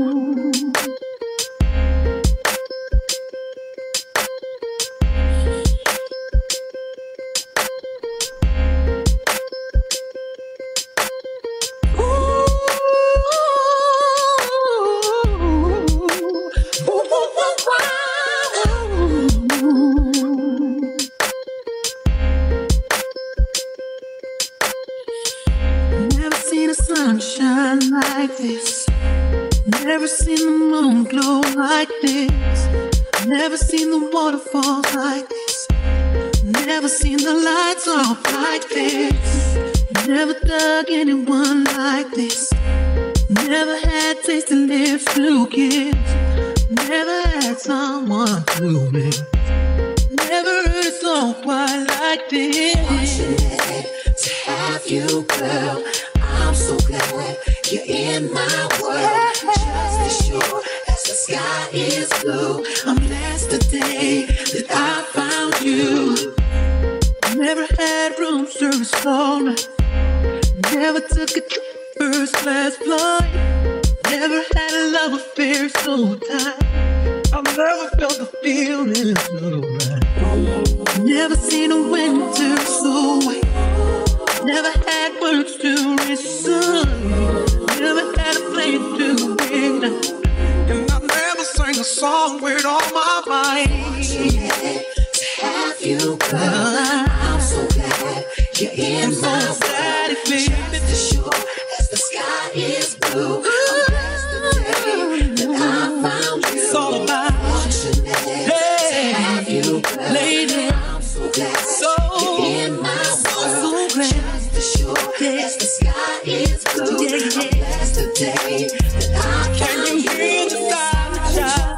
Sunshine like this. Never seen the moon glow like this. Never seen the waterfalls like this. Never seen the lights off like this. Never dug anyone like this. Never had tasted lips to kiss. Never had someone to miss. Never heard a song quite like this. Fortunate to have you, girl. I'm so glad you're in my world. Just as sure as the sky is blue, I'm blessed today that I found you. Never had room service all night. Never took a trip first class flight. Never had a love affair so tight. I've never felt the feeling so right. Never seen a winter so white. Never had words to recite. Never had a flame to ignite. And I've never sang a song with all my might. Fortunate to have you, girl. I'm so glad you're in my world. Just as sure as the sky is blue, I'm blessed today that I found you. It's all about Fortunate to have you, girl. Lady. I'm so glad you're in my world. Just as sure as the sky is blue, I'm blessed today that I Can found you hear the sunshine?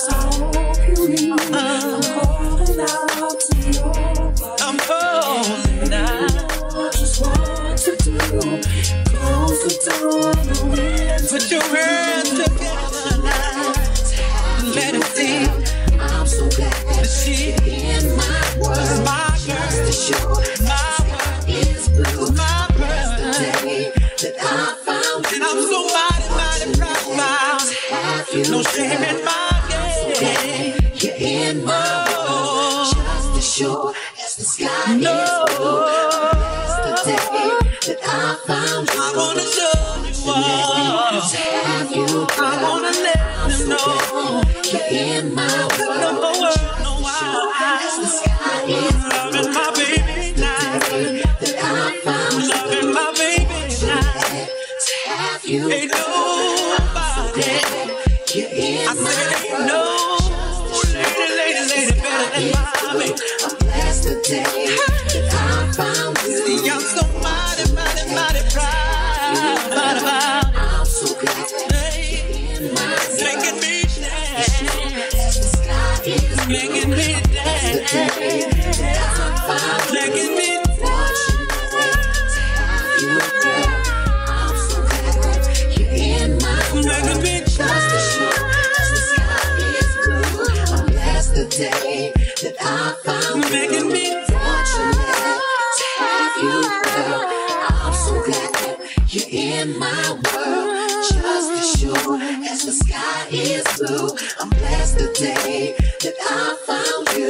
I'm calling out. just want to do. Close the door, no wind. Put your hands together now. Let it see. I'm so glad that she in my world. my Just girl. as sure My is blue. my Blessed girl. today that I found you. And I'm so mighty, mighty proud. Have you, No shame in my game. you're in my world. Just as sure as the sky is blue. Blessed today that I found you. I wanna show you all. To have you, I wanna let them know. you're in my Let the world. world know why. As the sky is Loving my baby now. that I found you. Loving my baby now. To have you, Ain't nobody. you're in I said ain't no lady better than my baby. I'm blessed today that I found you. See, I'm so mighty proud. I'm so glad Hey, in my making me dance. as the sky is Making me dance. Making me you, girl. I'm so glad you're in my making me just as sure as the sky is blue. I'm blessed today that I found you. making me Fortunate to have you, girl. I'm so glad you're in my world. Just as sure as the sky is blue, I'm blessed today that I found you.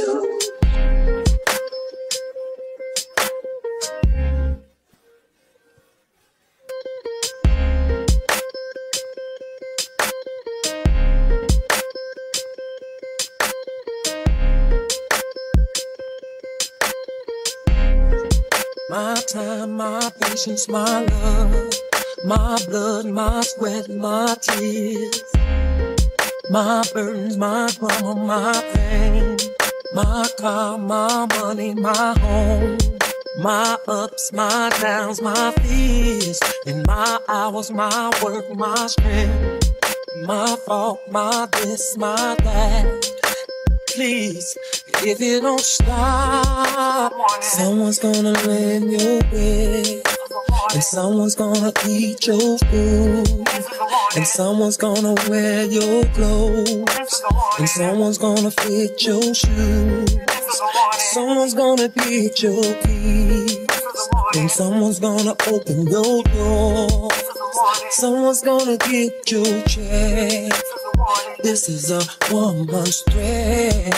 My time, my patience, my love, my blood, my sweat, my tears, my burdens, my drama, my pain, my car, my money, my home, my ups, my downs, my fears, and my hours, my work, my strength, my fault, my this, my that. Please, if you don't stop, someone's gonna lend your bed, and someone's gonna eat your food, and someone's gonna wear your clothes, and someone's gonna fit your shoes, someone's gonna beat your keys, and someone's gonna open your door, Someone's gonna get your check. This is a woman's thread.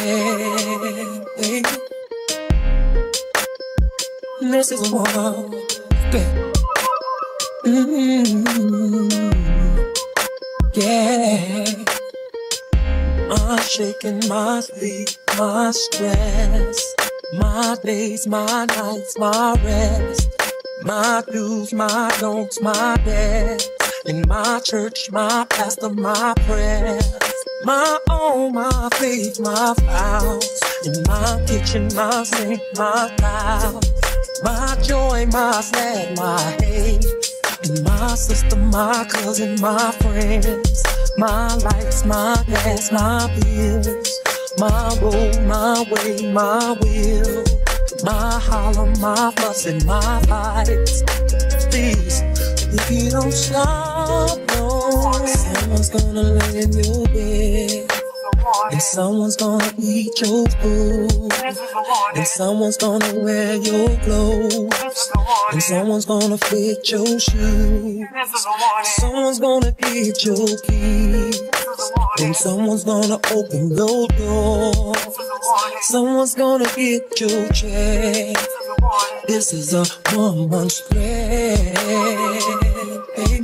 This is a woman's thread. Yeah. I'm shaking my feet, my stress, my days, my nights, my rest, my do's, my don'ts, my best. In my church, my pastor, my prayers, my own, my faith, my vows. In my kitchen, my sink, my tile, my joy, my sad, my hate. In my sister, my cousin, my friends, my lights, my gas, my bills, my road, my way, my will, my holler, my fuss, and my fights. Please, if you don't stop, no, someone's gonna lay in your bed, and someone's gonna eat your food, and someone's gonna wear your clothes, and someone's gonna fit your shoes, someone's gonna get your keys, and someone's gonna open your door, someone's gonna get your check. This is a woman's thread, baby.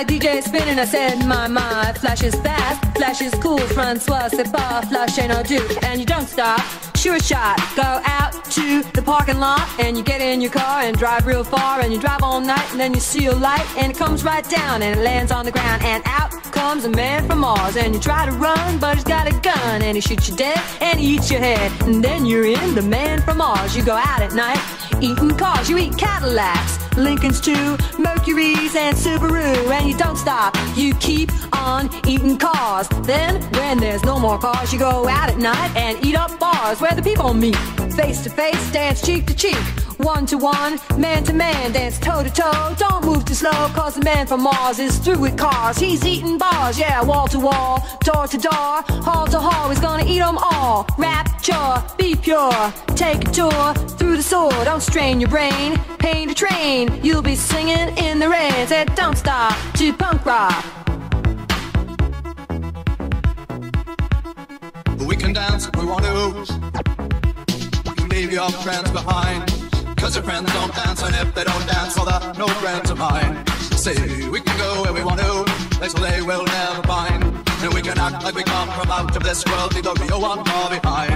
like DJ spinning. I said, my, flash is fast, flash is cool. Francois, c'est pas, flash ain't no dude. And you don't stop, sure shot. Go out to the parking lot and you get in your car and drive real far. And you drive all night and then you see a light and it comes right down and it lands on the ground. And out comes a man from Mars. And you try to run, but he's got a gun. And he shoots you dead and he eats your head. And then you're in the man from Mars. You go out at night eating cars. You eat Cadillacs, Lincolns too, Mercuries and Subaru. And you don't stop, you keep on eating cars. Then when there's no more cars, you go out at night and eat up bars where the people meet. Face to face, dance cheek to cheek, one to one, man to man, dance toe to toe. Don't move too slow, cause the man from Mars is through with cars. He's eating bars, yeah, wall to wall, door to door, hall to hall. He's gonna eat them all. Rapture, be pure, take a tour through the soul. Don't strain your brain, paint a train. You'll be singing in the rain. Said don't stop to punk rock. We can dance if we want to. We can leave your friends behind, cause your friends don't dance, and if they don't dance, well, they're no friends of mine. Say we can go where we want to, place where they will never find. And we can act like we come from out of this world, leave the real one far behind.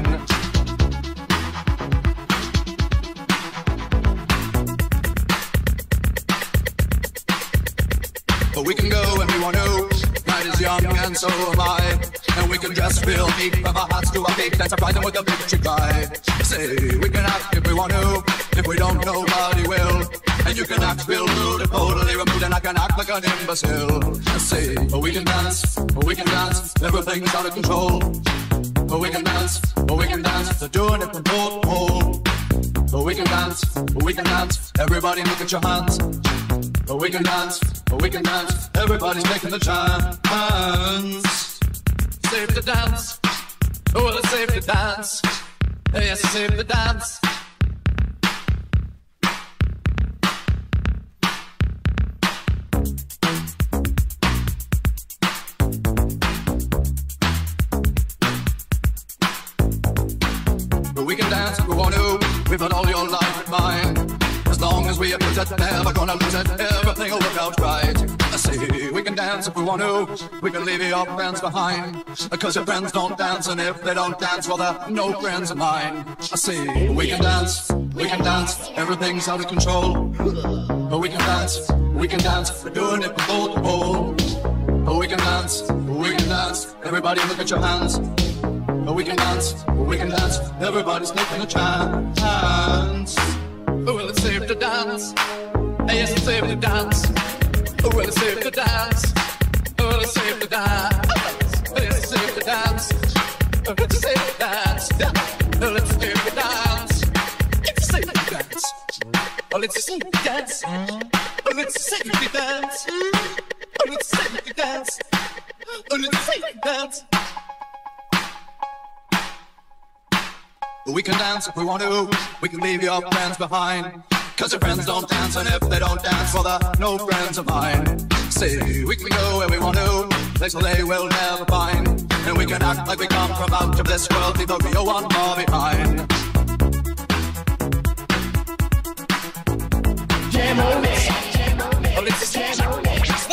But we can go when we want to. Night is young and so am I. And we can dress real neat from our hats to our feet and surprise them with a victory cry. Say we can act if we want to. If we don't, nobody will. And you can act real rude and totally removed, and I can act like an imbecile. Say, oh, we can dance, oh, we can dance, everything's out of control. Oh, we can dance, oh, we can dance, they're doing it from pole to pole. Oh, we can dance, oh, we can dance, everybody look at your hands. Oh, we can dance, oh, we can dance, everybody's making the chance. Safe to dance, oh, well, it's safe to dance. Yes, it's safe to dance. We can dance if we want to. We've got all your life in mind. As long as we abuse it, never gonna lose it. Everything will work out right. I say we can dance if we want to. We can leave your friends behind, cause your friends don't dance, and if they don't dance, well, they're no friends of mine. I say we can dance, everything's out of control. But we can dance, we're doing it from pole to pole. But we can dance, everybody look at your hands. But we can dance, everybody's taking a chance. Oh, well, it's safe to dance. Yes, it's safe to dance. Oh, well, it's safe to dance. Oh, well, it's safe to dance. Yes, it's safe to dance. Oh, it's safe to dance. Oh, it's safe to dance. It's safe to dance. Oh, it's safe to dance. Oh, it's safe to dance. Oh, it's safe to dance. Oh, it's safe to dance. We can dance if we want to. We can leave your friends behind, cause your friends don't dance, and if they don't dance, well, they're no friends of mine. Say we can go where we want to, place where they will never find. And we can act like we come from out of this world, leave the real one far behind. Jam on it, jam on it, oh, let's jam on it.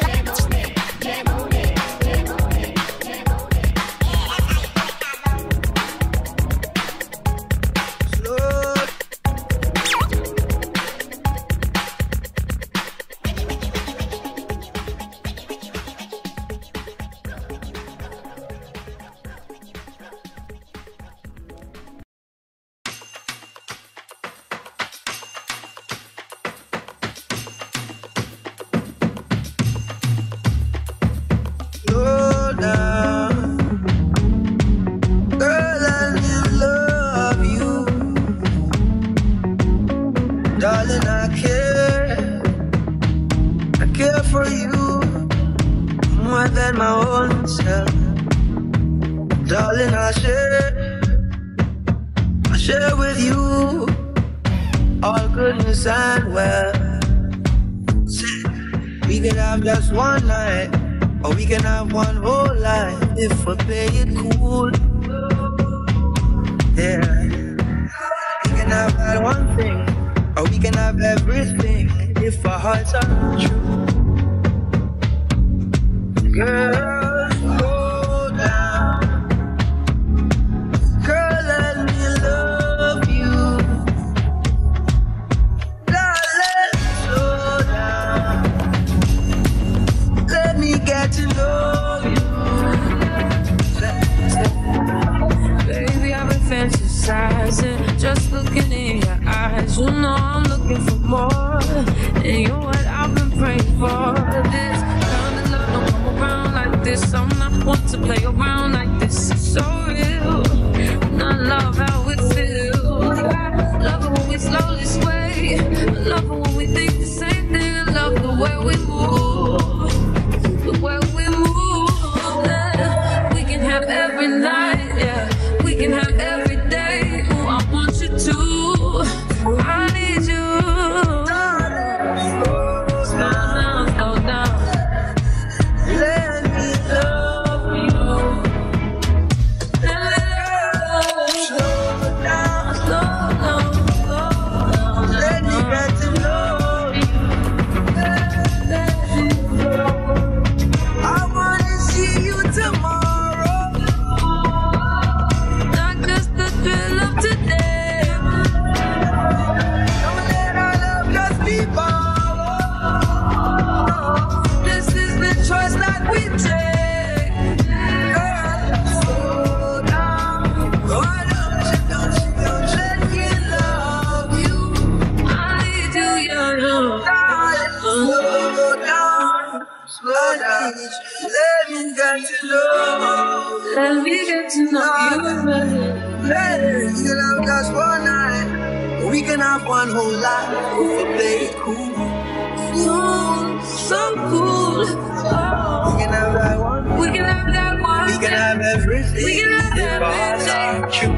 Just one night, or we can have one whole life if we play it cool. Yeah, we can have that one thing, or we can have everything if our hearts are true. Girl, slow down. Girl, let me love you. Darling, slow down. Let me get to know you. Baby, I've been fantasizing, just looking in your eyes. You know I'm looking for more, and you're what I've been praying for. This kind of love don't come around like this. I'm not one to play around like this. It's so real, and I love how it feels. I love it when we slowly sway. I love it when we think the same thing. I love the way we move, the way we move. Yeah. We can have every night, yeah. We can have every day. Ooh, I want you to. I need you. Slow down, slow down. Let me love you. Let me love you. Slow down. Slow down, slow down. Let me get to know you. I wanna see you tomorrow. Not just the thrill of today. Don't let our love just be borrowed. This is the choice that we take. Girl, slow down. Why don't you let me love you? I need you, yeah. Darling, slow down. Slow down. Let me get to know. Let me get to know you, baby. Better, you can have just one night. We can have one whole life if we play it cool. Cool, so cool. We can have that one. We can have that one. We can have everything. We can have if our hearts are true.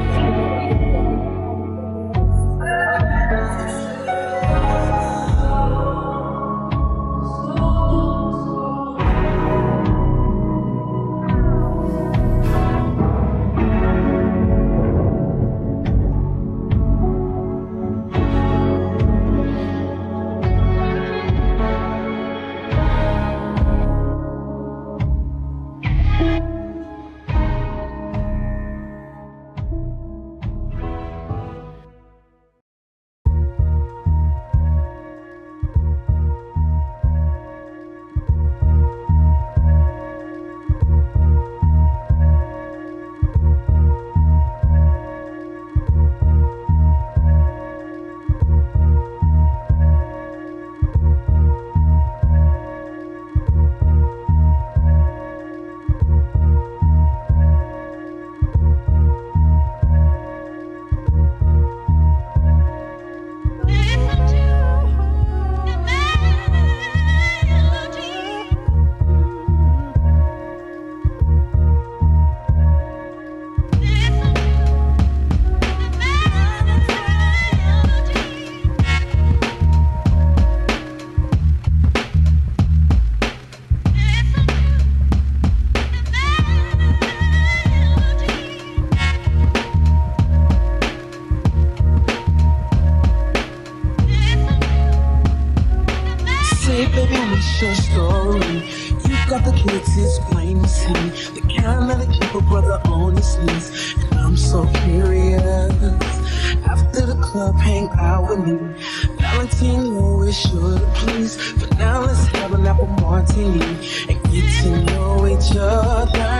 Your story. You got the kids, it's plain to see. The kind that keep a brother on his knees. And I'm so curious. After the club, hang out with me. Valentino is sure to please. For now, let's have an apple martini and get to know each other.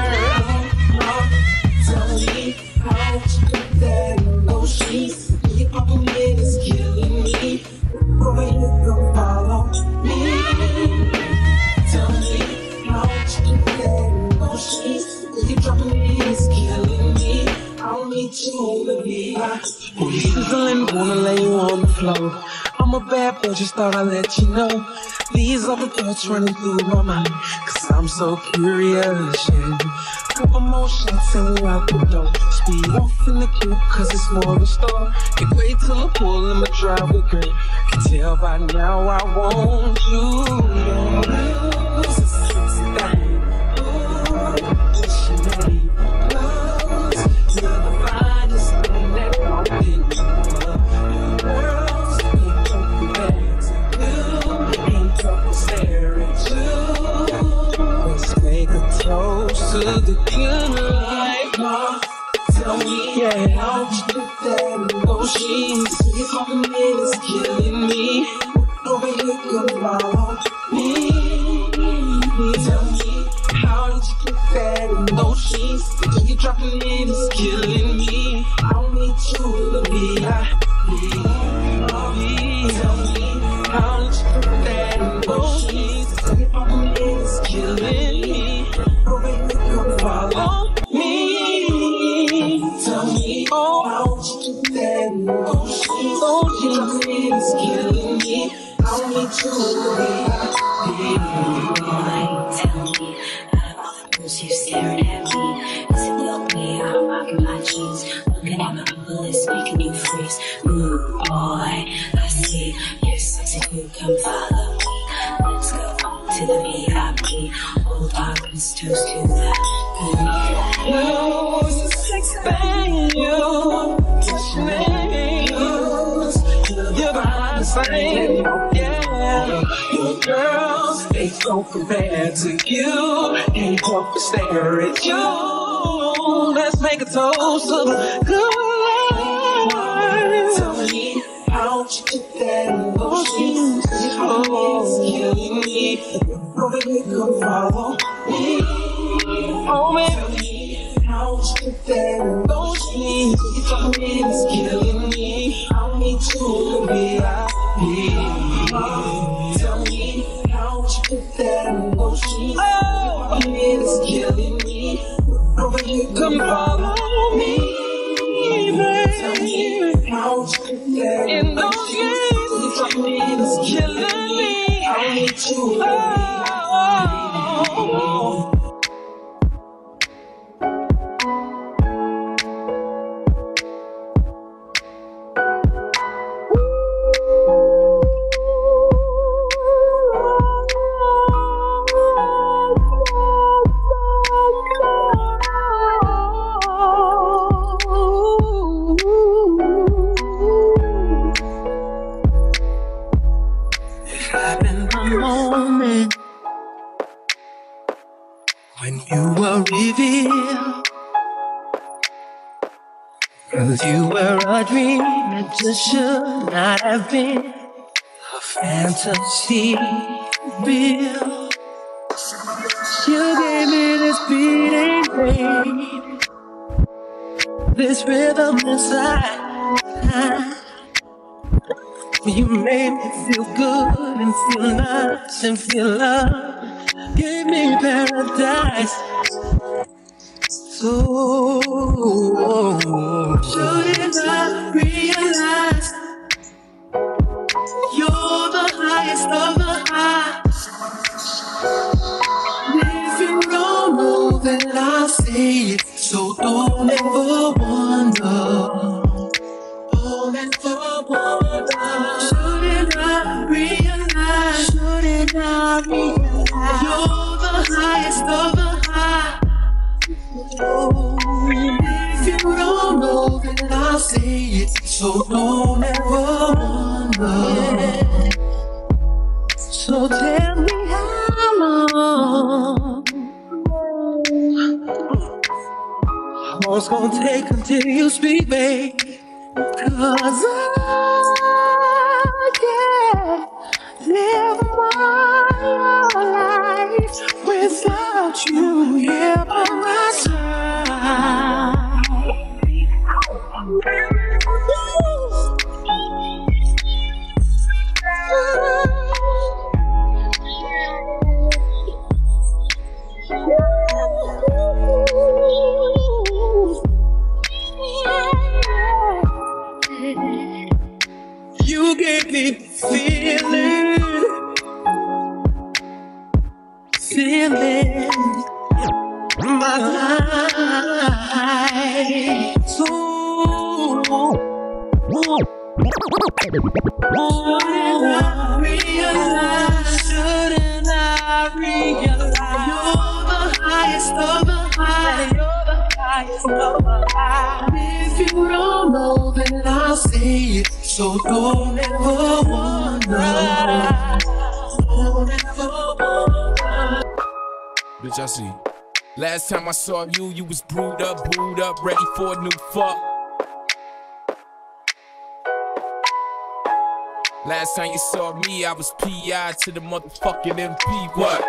Tell me how you put that in those sheets. Your open head is killing me. Boy, you can follow me. Tell me how you put that in those sheets. Your dropping it is killing me. I'll meet you on the beach. Sizzling, wanna lay you on the floor. I'm a bad boy, just thought I'd let you know. These are the thoughts running through my mind, cause I'm so curious, yeah. Couple more shots and we're out the door. Speed off in the coupe cause it's more of a store. Can't wait till I pull in my driveway, girl. Can tell by now I want you. This is sexy thing. Ooh, she made clothes. You're the finest thing that walked in the world. Ain't talking back to you. Ain't talking stare at you. Let's make a killing me. Over here, come follow me. Tell me, how did you get that in those sheets? Till you dropping in is killing me. I don't need you to be Tell me, how did you get that in those sheets? Till you dropping in is killing me. Over here, come follow me. Tell me, how did you get that in those sheets? Till you dropping in is killing me. I don't need you to be Tell me, out of all the girls you staring at me, as you look me, I'm rocking my jeans, looking at my bullets, making you freeze. Ooh, boy, I see you're sexy, you come follow me. Let's go to the VIP. Old Barbara's toast to that. You, it's a sex bang, you, touch me, you're behind the same, yeah. You girls, they don't compare to you. Can't help but stare at you. Let's make a toast of good life. Tell me, how'd you get that emotion? Oh, killing me. Over here, come follow me. Oh, man. Tell me, how'd you get that emotion? You told me it's killing me. I don't need you to be Tell me, how'd you get that emotion? Oh, it's killing me. Over here, come follow me, baby. Tell me, how'd you get that in those years? You told me it's killing me. I don't need you to be when you were revealed, 'cause you were a dream that just should not have been a fantasy real. You gave me this beating pain, this rhythm inside. You made me feel good and feel nice and feel love. Gave me paradise. So shouldn't I realize you're the highest of the high? If you don't know, then I'll say it. So don't ever wonder. Don't ever wonder. Shouldn't I realize? Shouldn't I realize? You're the highest of the high. If you don't know, then I'll say it. So don't ever wonder. So tell me how long it's gonna take until you speak, babe. 'Cause I can't live my life without you here by my side. You gave me feeling my life. So shouldn't I realize you're the highest of the high? You're the highest of the high. If you don't know, then I'll say it. So don't ever wonder. Don't ever wonder. Bitch, I see. Last time I saw you, you was brewed up, ready for a new fuck. Last time you saw me, I was PI to the motherfucking MP. What?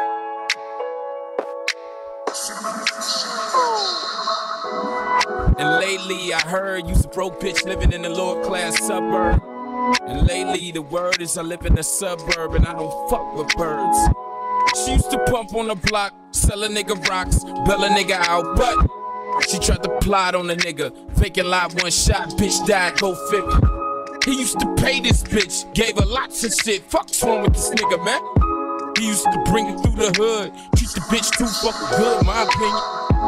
And lately I heard you's a broke bitch living in a lower class suburb. And lately the word is I live in a suburb and I don't fuck with birds. She used to pump on the block, sell a nigga rocks, bail a nigga out, but she tried to plot on a nigga, faking live one shot, bitch died, go figure. He used to pay this bitch, gave her lots of shit, fuck's wrong with this nigga, man? He used to bring it through the hood, treat the bitch too fucking good, in my opinion.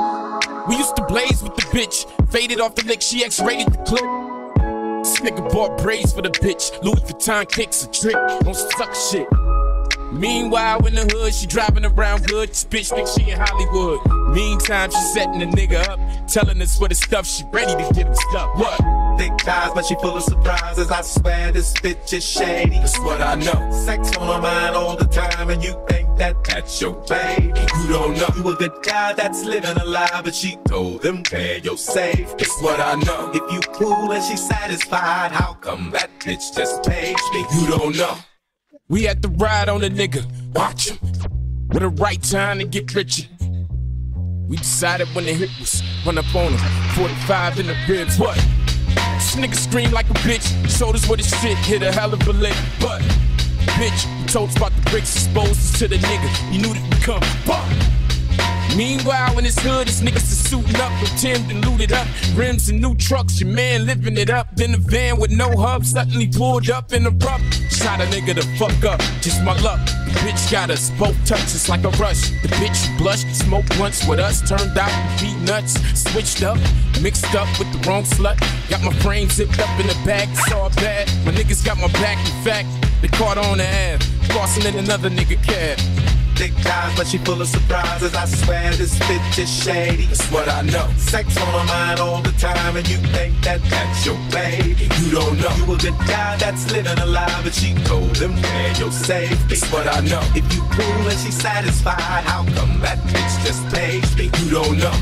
We used to blaze with the bitch, faded off the lick, she X-rated the clip. This nigga bought braids for the bitch, Louis Vuitton kicks a trick, don't suck shit. Meanwhile in the hood, she driving around good, this bitch thinks she in Hollywood. Meantime, she setting the nigga up, telling us for the stuff, she ready to get him stuck. What? Thick thighs, but she full of surprises. I swear this bitch is shady. That's what I know. Sex on her mind all the time, and you think that that's your baby. You don't know. You a good guy that's living a lie, but she told him pay your safe. That's what I know. If you cool and she satisfied, how come that bitch just paid me? You don't know. We had to ride on a nigga, watch him. With the right time to get richer. We decided when the hit was run up on him, 45 in the ribs. What? This nigga screamed like a bitch, showed us what his shit hit a hell of a lick. But, bitch, we told us about the bricks, exposed us to the nigga. He knew that we come. But, meanwhile in his hood, his niggas are suiting up with Tim and looted up. Rims and new trucks, your man living it up. Then the van with no hub suddenly pulled up in the rough. Shot a nigga to fuck up, just my luck. The bitch got us both touches like a rush. The bitch blushed, smoked once with us. Turned out to be nuts, switched up, mixed up with the wrong slut. Got my frame zipped up in the bag, it's all bad. My niggas got my back, in fact, they caught on the ab, crossing in another nigga cab. Thick thighs, but she full of surprises. I swear this bitch is shady. That's what I know. Sex on her mind all the time, and you think that that's your baby. You don't know. You a good guy that's living a lie, but she told him pay your safe. That's what I know. If you cool and she satisfied, how come that bitch just paid me? You don't know.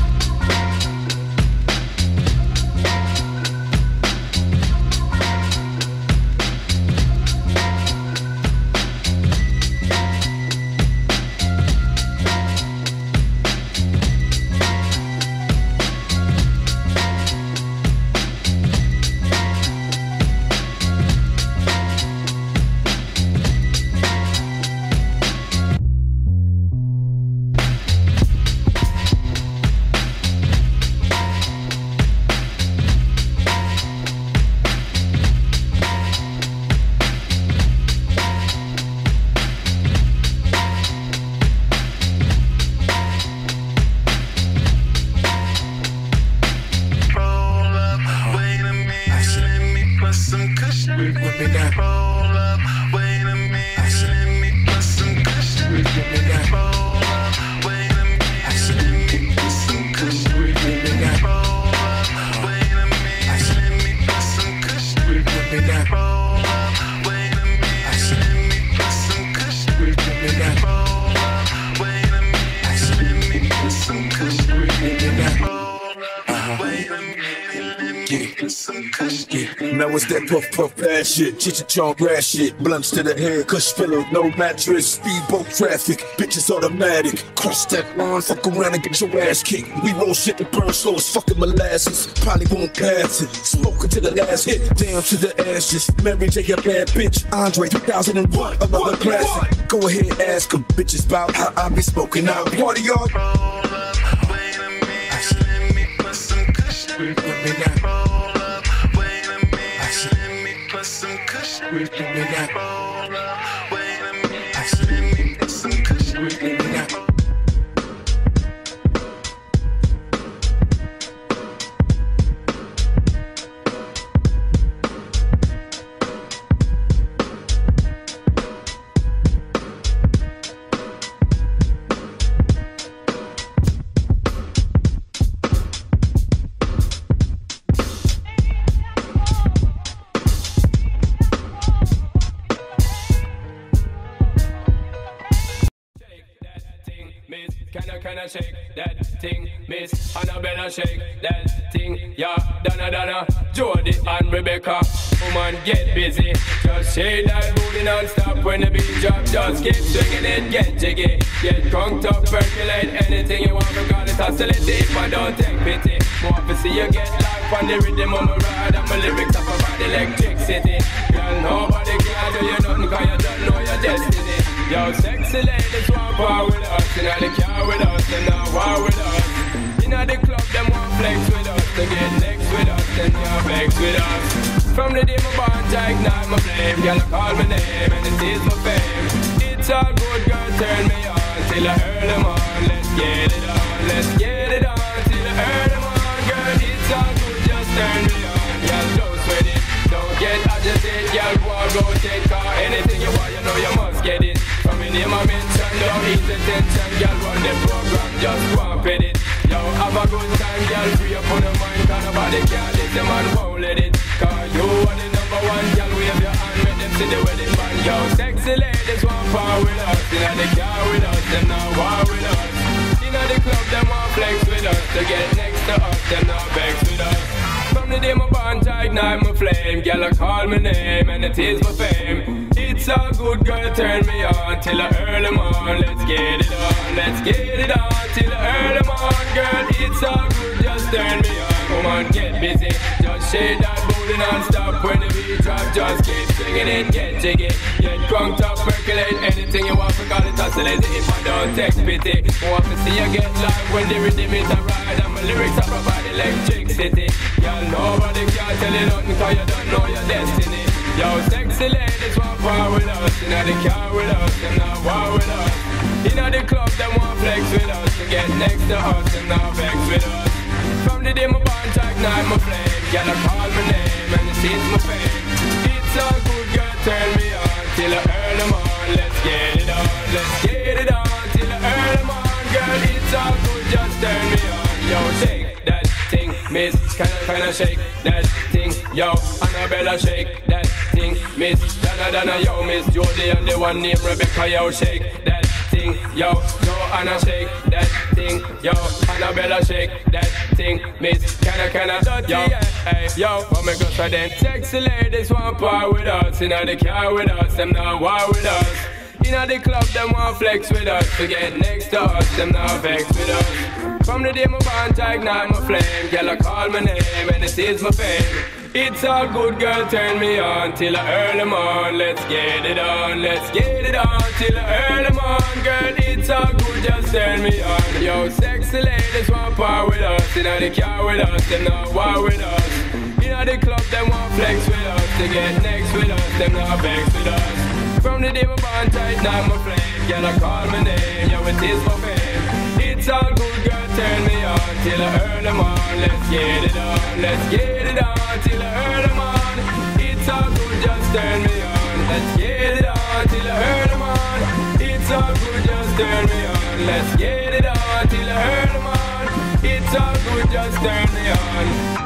Now it's that puff puff ass shit, Cheech and Chong grass shit, blunts to the head, cush pillow, no mattress, speedboat traffic, bitches automatic, cross that line, fuck around and get your ass kicked. We roll shit that burn slow as fucking molasses, probably won't pass it. Smoking to the last hit, down to the ashes. Mary J, a bad bitch, Andre 2001, another classic. Go ahead, ask them bitches about how I be smoking out. Party y'all. Can I shake that thing, Miss Annabella, shake that thing, yeah, Donna, Jody and Rebecca. Woman, get busy. Just shake that booty non-stop when the beat drop. Just keep swinging it, get jiggy. Get crunked up, percolate anything you want. Because it's hostility if I don't take pity. Want to see you get life on the rhythm of my ride. And my lyrics up about electricity. Girl, nobody can do you nothing cause you don't know your destiny. Yo, sexy ladies want power with us. Inna the car with us, them not war with us. Inna the club, them want flex with us. To get next with us, them not vex with us. From the day my bond, I ignite my flame. Girl, I call my name and it is my fame. It's all good, girl, turn me on till I earn them on. Let's get it on, let's get it on till I earn them on. Girl, it's all good, just turn me on. Girl, don't sweat it, don't get agitated. Girl, go take car, anything you want, you know you must get it. From the name I mention, don't ease the tension. Girl, run the program, just go and pet it. Yo, have a good time, girl, free up on the mind. Cause nobody can't let them man won't let it. Cause you are the number one, girl, wave your hand, make them see the wedding band. Yo, sexy ladies want power with us. Inna the car with us, them not war with us. Inna the club, them want flex with us. To get next to us, them not vex with us. From the day my bond, I ignite my flame. Girl, I call my name and it is my fame. It's all good, girl, turn me on till I earn them on. Let's get it on, let's get it on till I earn them on. Girl, it's all good, just turn me on. Come on, get busy, just shake that booty non-stop. When the beat drop, just keep swinging it, get jiggy. Get crunked up, percolate anything you want. Call it oscillate if I don't take pity. Want to see you get live when the rhythm is a ride. And my lyrics are provide electricity. Girl, nobody can tell you nothing cause you don't know your destiny. Yo, sexy ladies want power with us. Inna the car with us, them not war with us. Inna the club, them want flex with us. To get next to us, them not vex with us. From the day my bond, I ignite my flame. Girl, I call my name and it is my fame. It's all good, girl, turn me on till I earn them on. Let's get it on, let's get it on till I earn them on. Girl, it's all good, just turn me on. Yo, shake that thing, miss, kinda shake that thing. Yo, Annabella, shake that thing, miss, Donna, yo, Miss Jody and the one named Rebecca, yo, shake that thing, yo, Joanna, shake that thing, yo, Annabella, shake that thing, miss, kinda, yo, hey, yo, what me go for them? Sexy ladies want power with us, inna the car with us, them not war with us. Inna the club, them want flex with us. To get next to us, them not vex with us. From the day my bond, I ignite my flame. Girl, I call my name and it is my fame. It's all good, girl, turn me on till I earn them on. Let's get it on, let's get it on till I earn them on. Girl, it's all good, just turn me on. Yo, sexy ladies want power with us. Inna the car with us, them not war with us. Inna the club, them want flex with us. To get next with us, them not vex with us. From the day my bond, I ignite my flame. Girl, I call my name, yo, it is my fame. It's all good, girl, turn me on till I earn them on. Let's get it on, let's get it on till I earn them on. It's all good, just turn me on. Let's get it on till I earn them on. It's all good, just turn me on. Let's get it on till I earn them on. It's all good, just turn me on.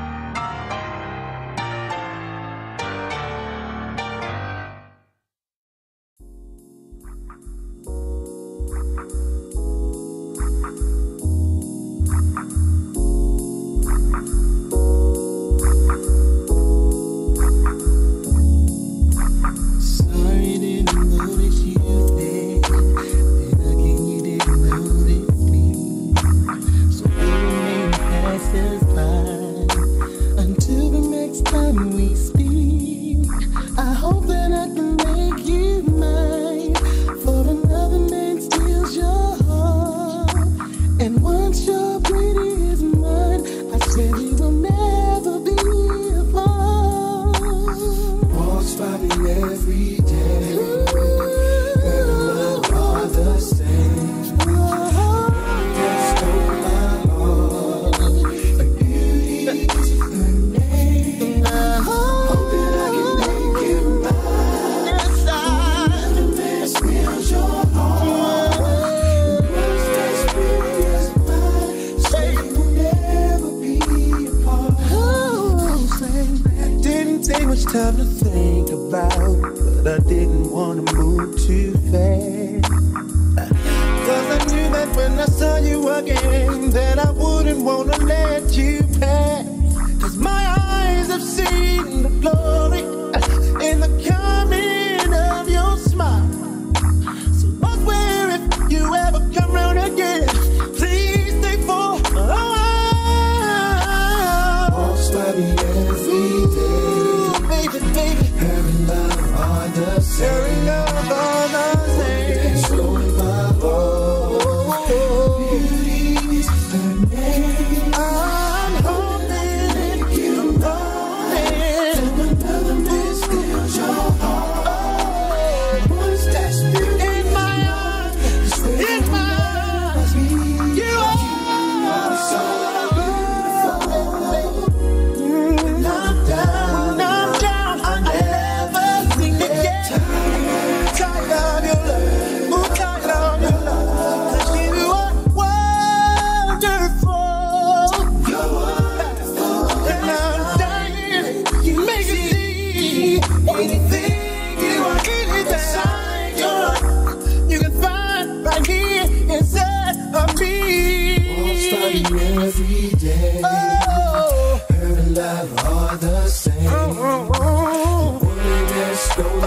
Time to think about, but I didn't want to move too fast. Cause I knew that when I saw you again, that I wouldn't want to let you pass. Cause my eyes have seen the glory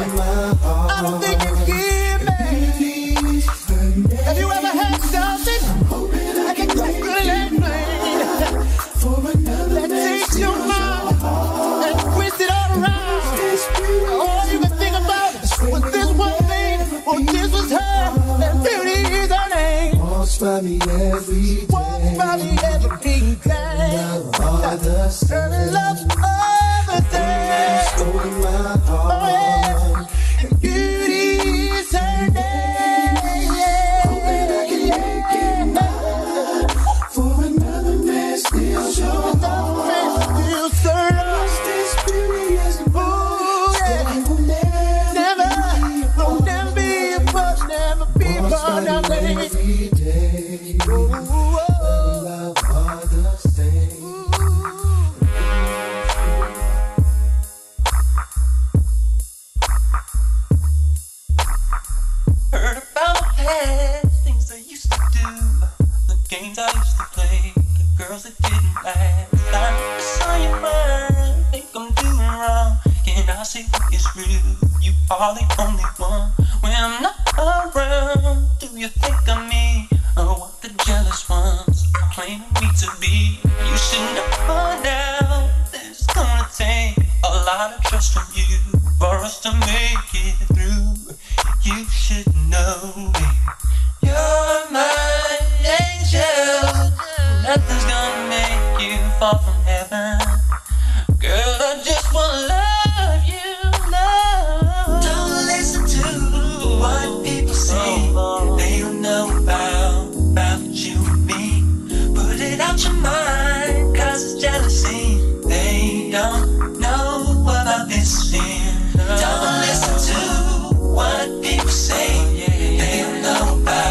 I don't think you hear me. Have you ever had something I can really explain? That takes your mind and twist it all around. All you can think about was this one thing, or this was her, and beauty is her name. Walks by me every day. Walks by me every day. Love all the same. Love all the same. Stole my heart. Oh, yeah. And beauty is her name. Hoping I can make it mine. For another man still your heart. Still serves. This beauty is a boy. Will never be a bust, never be a bust. Every day. Love all the same. Heard about past things I used to do, the games I used to play, the girls that didn't last. I never saw your mind, think I'm doing wrong. Can I say what is real? You are the only one. When I'm not around, do you think of me? Or what the jealous ones are claiming me to be? You should know now that it's gonna take a lot of trust from you for us to make it through. You should know, baby, you're my angel. Nothing's gonna make you fall from heaven. Girl, I just wanna love you, love. Don't listen to what people say. They don't know about you and me. Put it out your mind, cause it's jealousy. They don't know about this sin. Don't listen to what people say. They don't know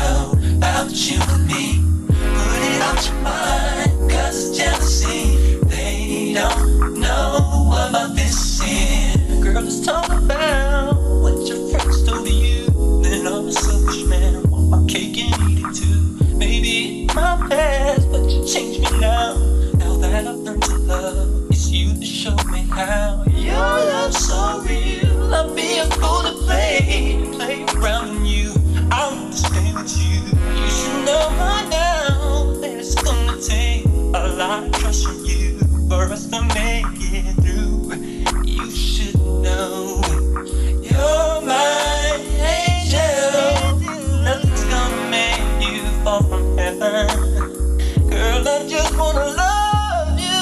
about you and me. Put it out your mind, cause it's jealousy. They don't know about this sin. Girl, let's talk about what your friends told you. Then I'm a selfish man, want my cake and eat it too. Maybe it's my past, but you changed me now. Now that I've learned to love, it's you to show me how. Your love's so real, I'd be a fool to play around with you. I want to stay with you. You should know by now that it's gonna take a lot of trust from you for us to make it through. You should know you're my angel. Nothing's gonna make you fall from heaven. Girl, I just wanna love you.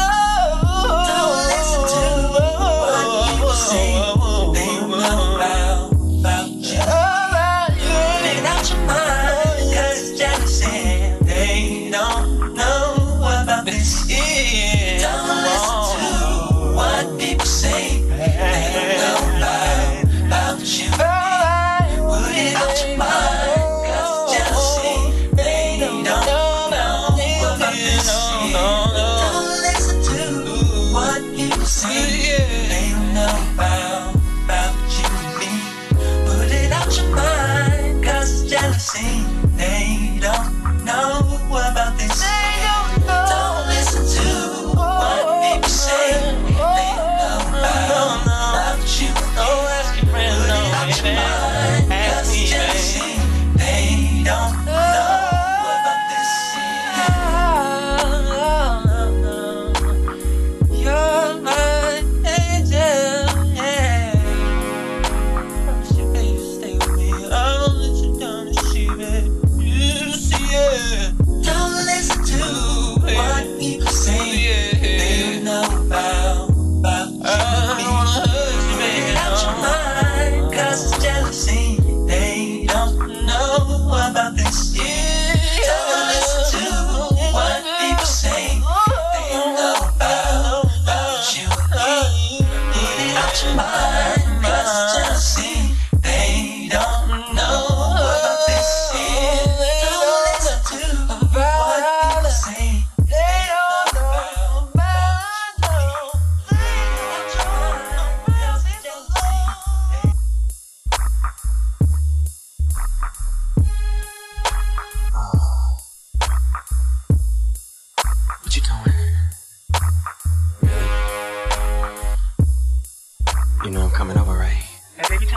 Don't listen to what people say. They don't know about you. Put it out your mind, cause it's jealousy. They don't know about this. Don't listen to what people say. They don't know about you. Put it out your mind, cause it's jealousy. They don't know about this. Don't listen to what people say. They don't know about you and me. Put it out your mind, cause it's jealousy. They don't know about this. Don't listen to what people say. They don't know about you. Ask your friends, put it out your mind, cause it's jealousy. They don't know about this. You're my angel, yeah. Promise you, baby, stay with me. I won't let you down to see, baby. You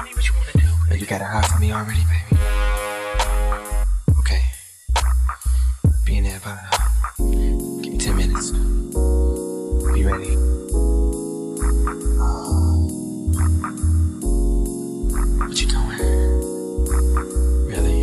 me what you wanna do. Oh, you got a high for me already, baby? Okay. Be in there about give me 10 minutes. Be ready. What you doing? Really?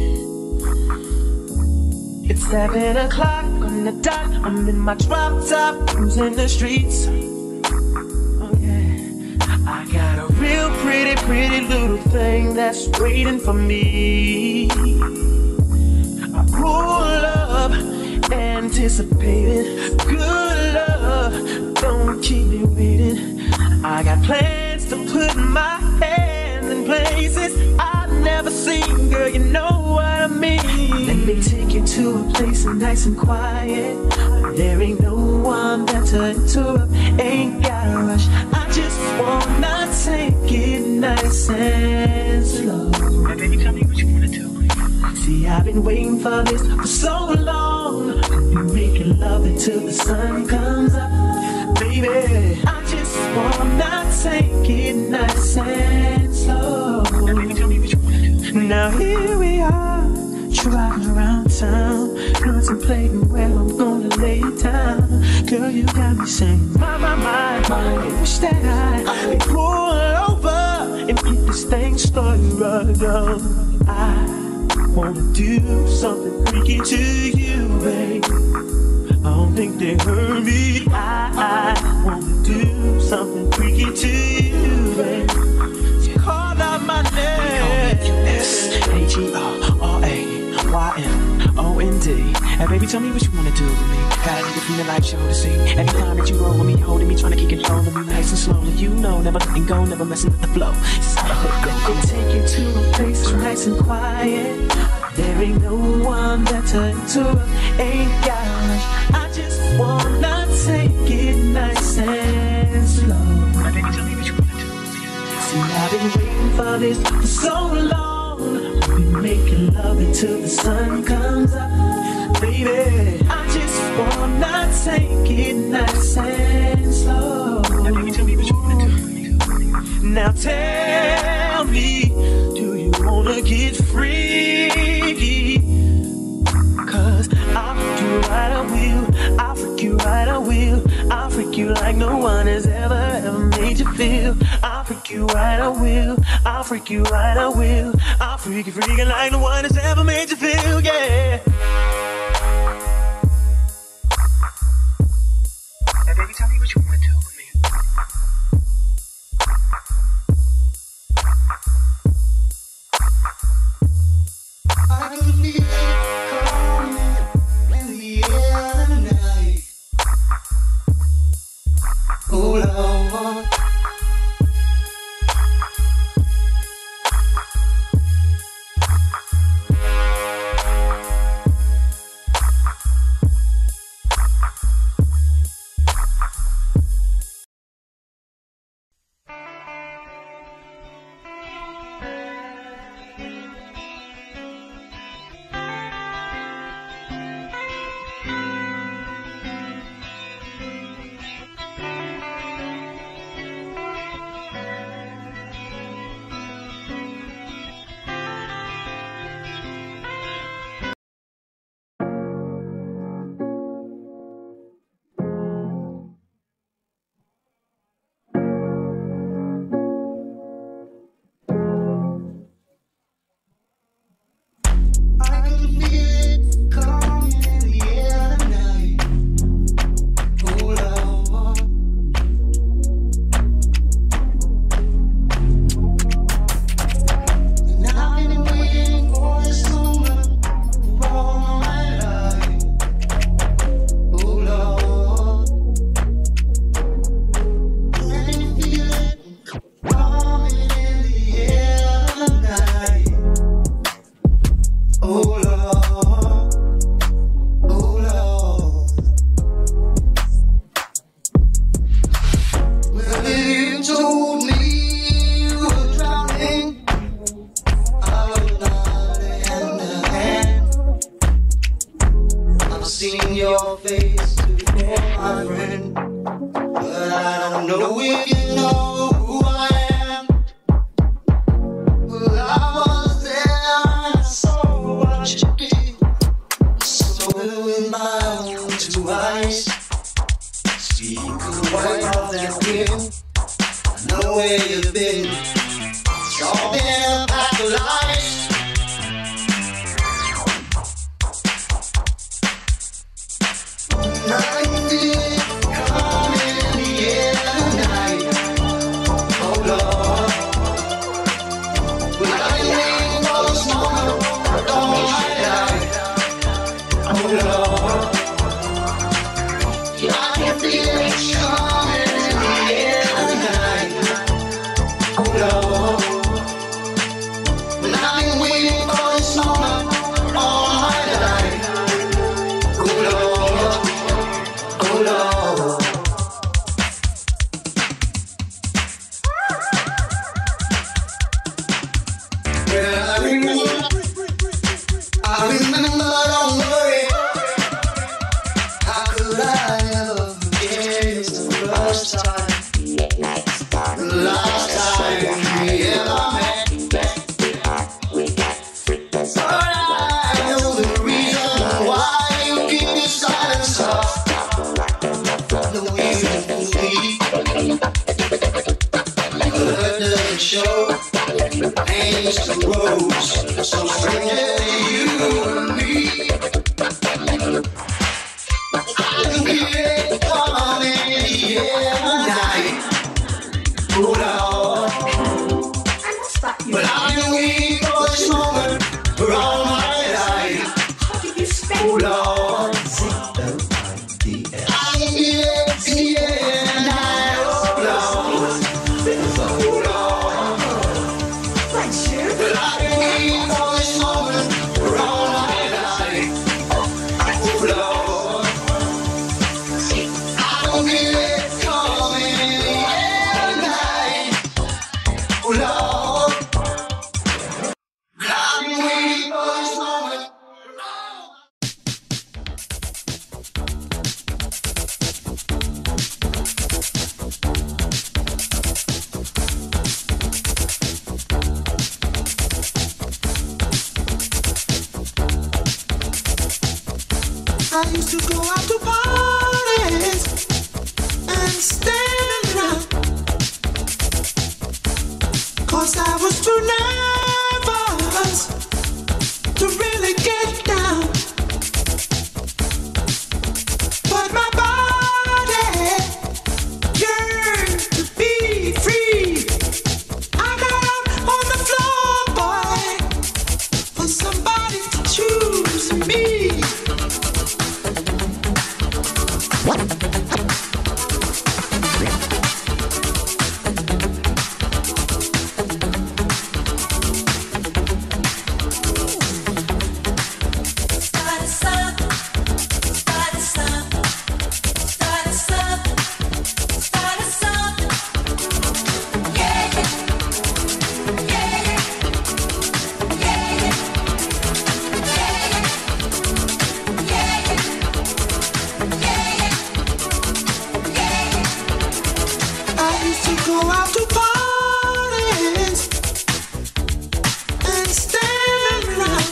It's 7 o'clock on the dot. I'm in my drop top, cruising the streets. Oh yeah. I got a real pretty little thing that's waiting for me. I pull up, anticipating good love. Don't keep me waiting. I got plans to put my hands in places I've never seen. Girl, you know what I mean. Let me take you to a place nice and quiet. There ain't no one better to interrupt. Ain't gotta rush. I just wanna take it nice and slow. Now baby, tell me what you wanna do. See, I've been waiting for this for so long. We're making love until the sun comes up. Baby, I just wanna take it nice and slow. Now baby, tell me what you wanna do. Now here we are, driving around town, contemplating where I'm gonna lay it down. Girl, you got me saying, my, wish that I could pull over and get this thing started right down. I wanna do something freaky to you, babe. I don't think they heard me. I wanna do something freaky to you, babe. You call out my name. S-H-E-R-R-A-Y-M-O-N-D. Hey baby, tell me what you wanna do with me. Got a nigga from the life show to see. Every time that you roll with me, holding me, trying to keep control of me nice and slowly. You know, never letting go, never messing with the flow. This is how the hook go. I'll take you to a place nice and quiet. There ain't no one better to interrupt. Ain't got much. I just wanna take it nice and slow. Now baby, tell me what you wanna do. See, I've been waiting for this for so long. We've been making love until the sun comes up. Baby, I just wanna take it nice and slow. Now baby, tell me what you wanna do. Now tell me, do you wanna get freaky? Cause I'll freak you right, I will. I'll freak you right, I will. I'll freak you like no one has ever made you feel. I'll freak you right, I will. I'll freak you right, I will. I'll freak you freaking like no one has ever made you feel, yeah. Now baby, tell me what you wanna do with me. I can feel it coming in the air tonight. Oh Lord. your face before, my friend, but I don't know if you know who I am. Remember, don't worry. How could I ever forget? It's the first time we ever met. But I know the reason why you keep your silence up. The way you believe, blood doesn't show, pain's the rose, so stranger than you and me. I can hear it coming in the air tonight. Oh Lord, but I've been waiting for this moment for all my life. Oh Lord, I can hear it in the air tonight. Oh Lord, but I've been waiting for this moment for all my life. Oh Lord, I don't hear it coming in the air tonight. Oh Lord, but I've been waiting for this moment. I used to go out to parties and stand around, 'cause I was too nervous to really get down. But my body yearned to be free. I got out on the floor, boy, for somebody to choose me. I used to go out to parties and stand around,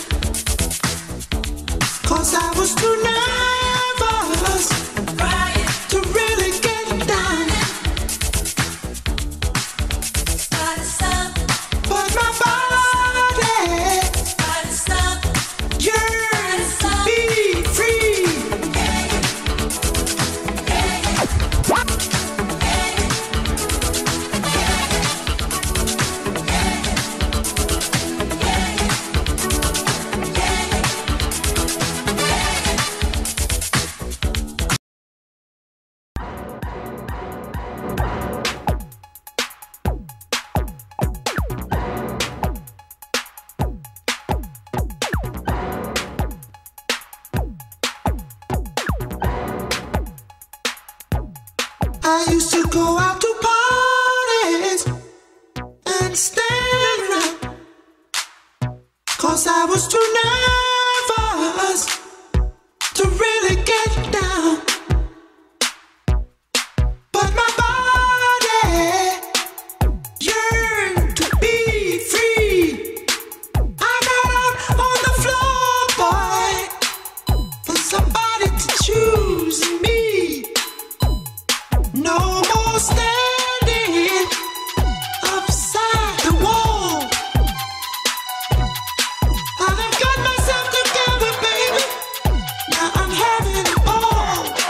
'cause I was too nervous to really get down. But my body yearned to be free. I used to go out to parties and stand around, 'cause I was too nervous to really get down. But my body yearned to be free. I got out on the floor, boy, for somebody to choose me. No more standing upside the wall. I've got myself together, baby. Now I'm having a ball.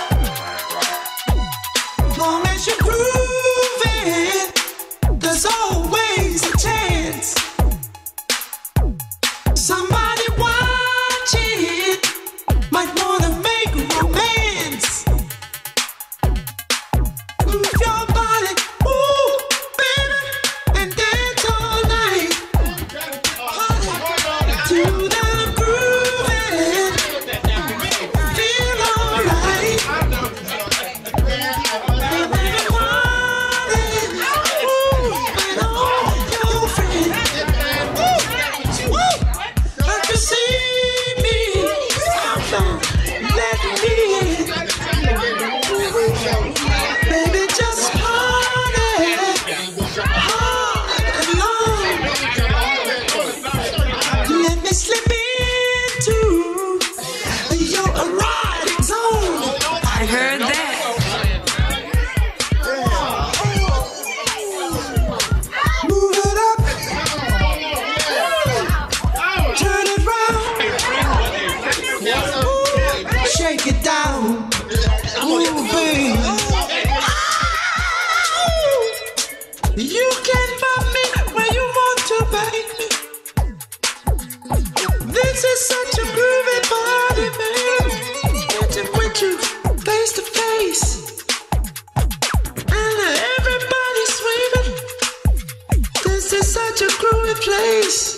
This is such a groovy party, man. Getting with you face to face, and everybody's swinging. This is such a groovy place.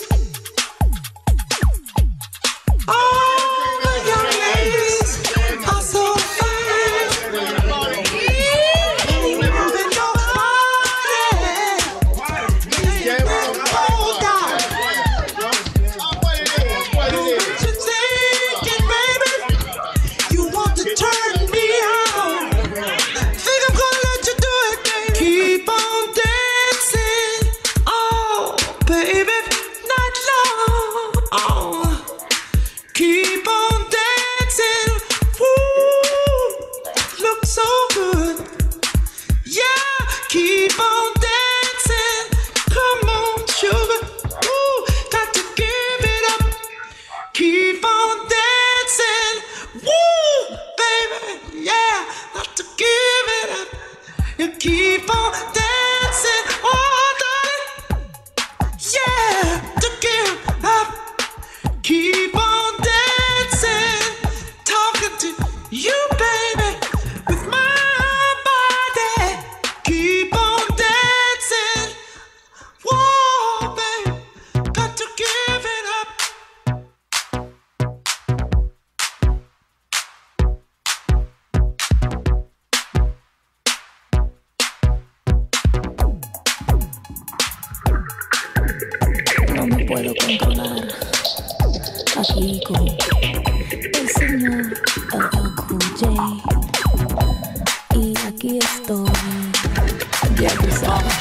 All the young ladies are so fine. Moving your body. Hold on. What you thinking, baby? You want to turn me on? Think I'm gonna let you do it, baby? Keep on dancing, oh baby, night long. Oh. Keep on dancing, woo, look so good. Yeah, keep on dancing, come on, sugar. Woo, got to give it up. Keep on dancing, woo, baby. Yeah, got to give it up. You keep on dancing, oh darling. Yeah, to give up. Keep on dancing, talking to you, baby, with my body. Keep on dancing, whoa, baby, got to give it up. No me puedo controlar. Aquí con el señor LL y aquí estoy, ya tú sabes.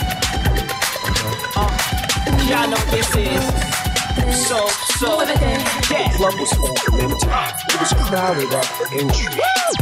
Y'all know this is so The club was full of empty. It was crowded at the entry.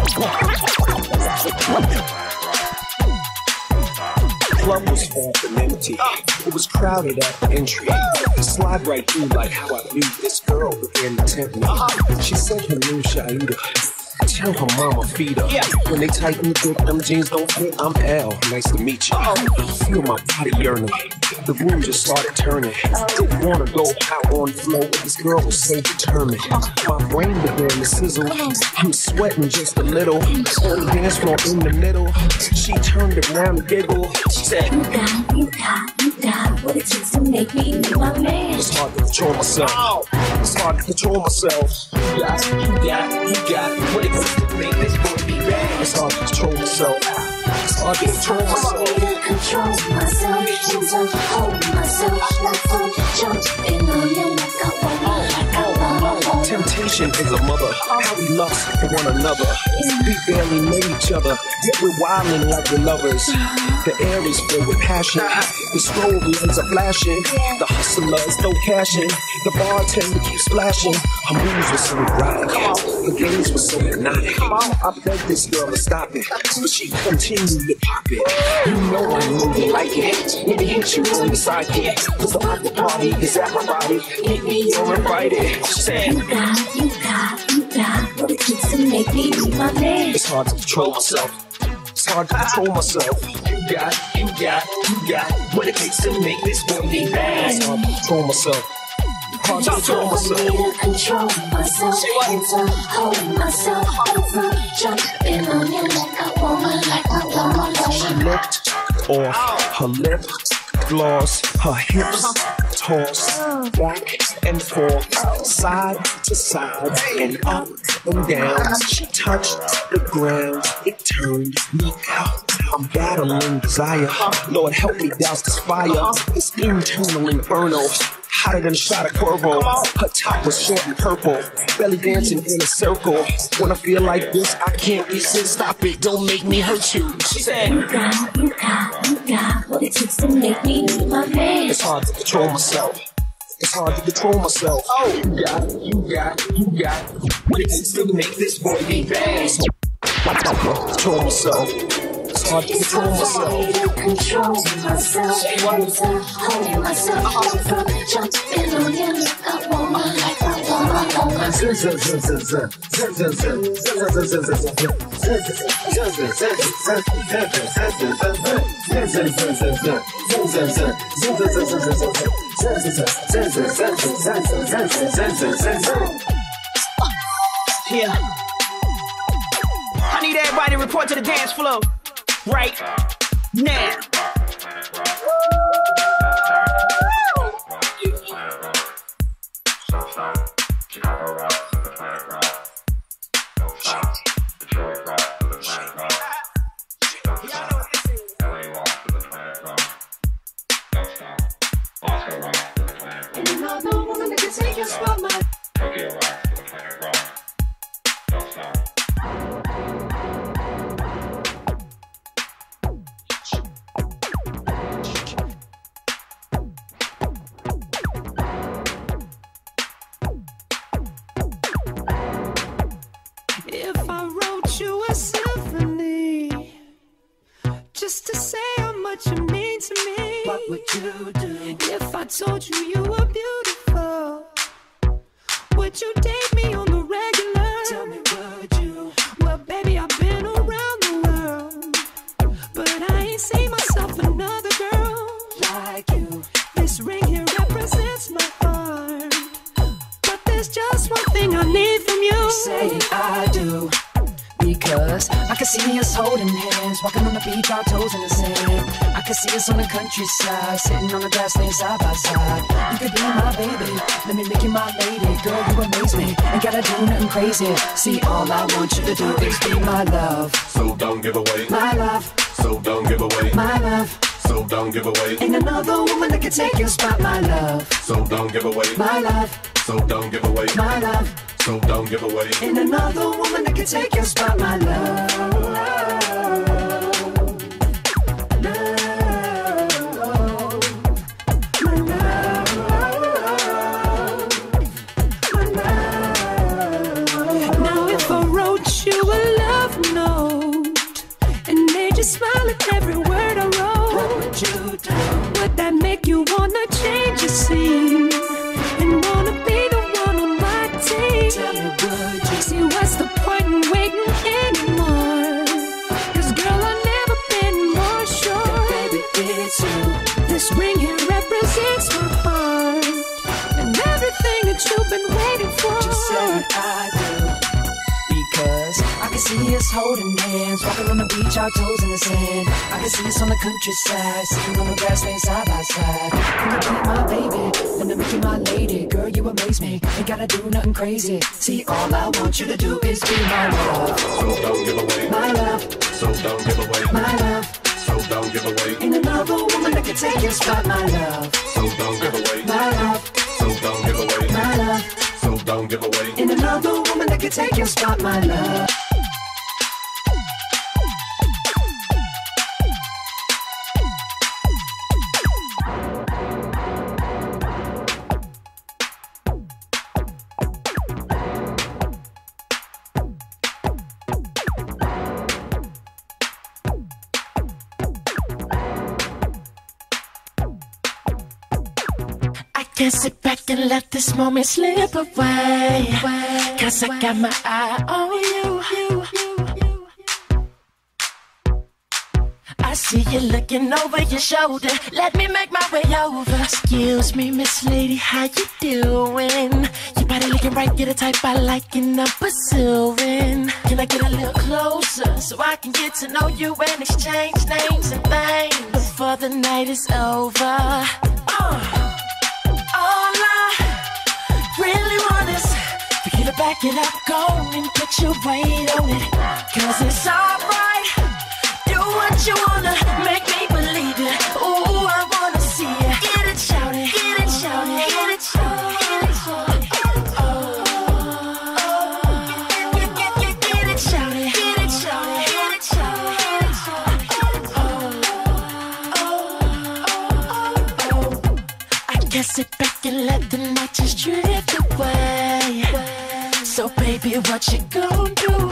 The club was full of empty. It was crowded at the entry. Slide right through like how I knew this girl began to tempt me. She said her name Shaida. Tell her mama feed her. When they tighten the grip, them jeans don't fit. I'm Al. Nice to meet you. Feel my body yearning. The room just started turning. Didn't wanna go out on the floor, but this girl was so determined. My brain began to sizzle. I'm sweating just a little. On the dance floor in the middle. She turned around and giggled. She said, You got what it takes to make me my man. It's hard to control myself. It's hard to control myself. You got what it takes to make this boy be bad. It's hard to control myself. It's hard to control myself. Control myself, hands up, hold myself, like fun, jumping on you like Temptation is a mother. How we lust for one another. We barely know each other, yet we're wilding like we're lovers. The air is filled with passion. The strobe lights are flashing. The hustlers no cashing. The bartender keeps splashing. Her moves were so erotic. The games were so hypnotic. I begged this girl to stop it, but she continued to pop it. You know I know you like it. Let me hit you on the sidekick. Cause the after party is at my body. Hit me, you're invited. She said, You got what it takes to make me my man. it's hard to control myself. It's hard to control myself. You got what it takes to make this boy be bad. It's hard to control myself. Hard to control myself. Control myself, hands up, hold myself over, jumping on you like a woman, She licked off her lip gloss, her hips toss back and forth, side to side and up and down. She touched the ground, it turned me out. I'm battling desire. Lord help me douse this fire. It's internal inferno, hotter than a shot of Cuervo. Her top was short and purple, belly dancing in a circle. When I feel like this, I can't resist. Stop it, don't make me hurt you. She said, You got what it takes to make me my man. it's hard to control myself. It's hard to control myself. You got what it takes to make this boy be bad. Control myself. It's hard to control myself. Control myself, hands up, hold myself over, jumping on you like a woman, Yeah. I need everybody to report to the dance floor right now. If I wrote you a symphony just to say how much you mean to me, what would you do? If I told you you were beautiful, would you date me on the regular? Tell me, would you? Well, baby, I've been around the world, but I ain't seen myself another girl like you. This ring here represents my heart, but there's just one thing I need from you. Say I do, because I can see us holding hands, walking on the beach, our toes in the sand. I can see us on the countryside, sitting on the grassland side by side. You could be my baby, let me make you my lady. Girl, you amaze me, ain't gotta do nothing crazy. See, all I want you to do is be my love. So don't give away my love. So don't give away my love. So don't give away. Ain't another woman that can take your spot, my love. So don't give away my love. So don't give away my love. So don't give away. Ain't another woman that can take your spot, my love. Now if I wrote you a love note and made you smile at every word I wrote, what would you do? Would that make you wanna change your scene and wanna be the one on my team? Tell me, would you? See, what's the point in waiting anymore? Cause girl, I've never been more sure that baby, it's you. This ring here represents my heart and everything that you've been waiting for. Just say I do, because I can see us holding hands, walking on the beach, our toes in the sand. I can see us on the countryside, sitting on the grassland side by side. You can be my baby, let me make you my lady. Girl, you amaze me, ain't gotta do nothing crazy. See, all I want you to do is be my love. So don't give away my love. So don't give away my love. So don't give away. Ain't another woman that can take your spot, my love. So don't give away my love. So don't give away my love. So don't give away. Ain't another woman that can take your spot, my love. Can't sit back and let this moment slip away, cause I got my eye on you. I see you looking over your shoulder, let me make my way over. Excuse me, Miss Lady, how you doing? Your body looking right, get a type I like and I'm pursuing. Can I get a little closer so I can get to know you and exchange names and things before the night is over? All I really want is for you to back it up, go on and put your weight on it. Cause it's alright, do what you wanna, make me believe it. Ooh, I wanna see you, get it shouted, get it shouted, get it shouted, get it shouted. Get it shouted, get it shouted, get it shouted, get it shouted. I guess sit back and let the night just drift away. So baby, what you gon' do?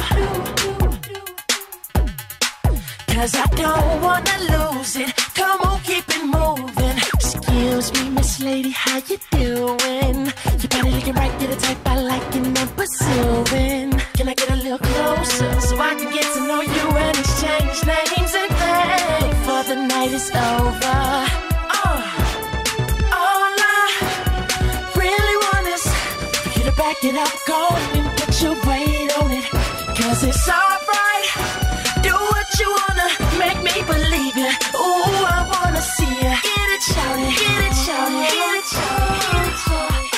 Cause I don't wanna lose it. Come on, keep it moving. Excuse me, Miss Lady, how you doing? Your body looking right, you're the type I like and I'm exchange names and things before the night is over. All I really want is for you to back it up, go and put your weight on it. 'Cause it's alright. Do what you wanna, make me believe it. Ooh, I wanna see you. Get it, shout it, get it, shout it, get it, shout it, get it, shout it.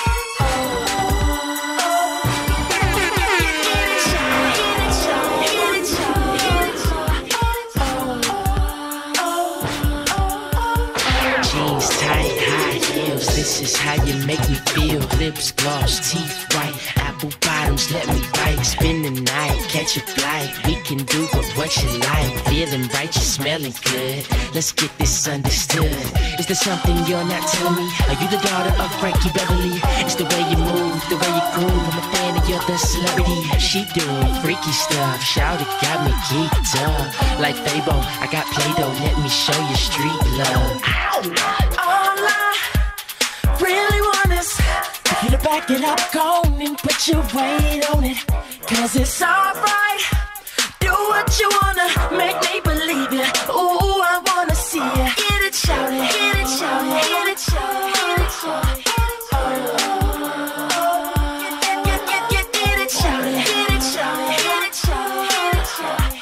This is how you make me feel. Lips, gloss, teeth white, apple bottoms, let me bite. Spend the night, catch a flight. We can do what you like. Feeling right, you smelling good. Let's get this understood. Is there something you're not telling me? Are you the daughter of Frankie Beverly? It's the way you move, the way you groove. I'm a fan of you're the celebrity. She doing freaky stuff. Shout it, got me geeked up. Like Fabo, I got Play-Doh. Let me show you street love. All I really want is for you to back it up, go and put your weight on it. 'Cause it's alright. Do what you wanna, make me believe it. Ooh, I wanna see you. Get it, shout it, get it, shout it, get it, shout it, get it, shout it. Get it, shout it, get it, shout it, get it, shout it, get it, shout it.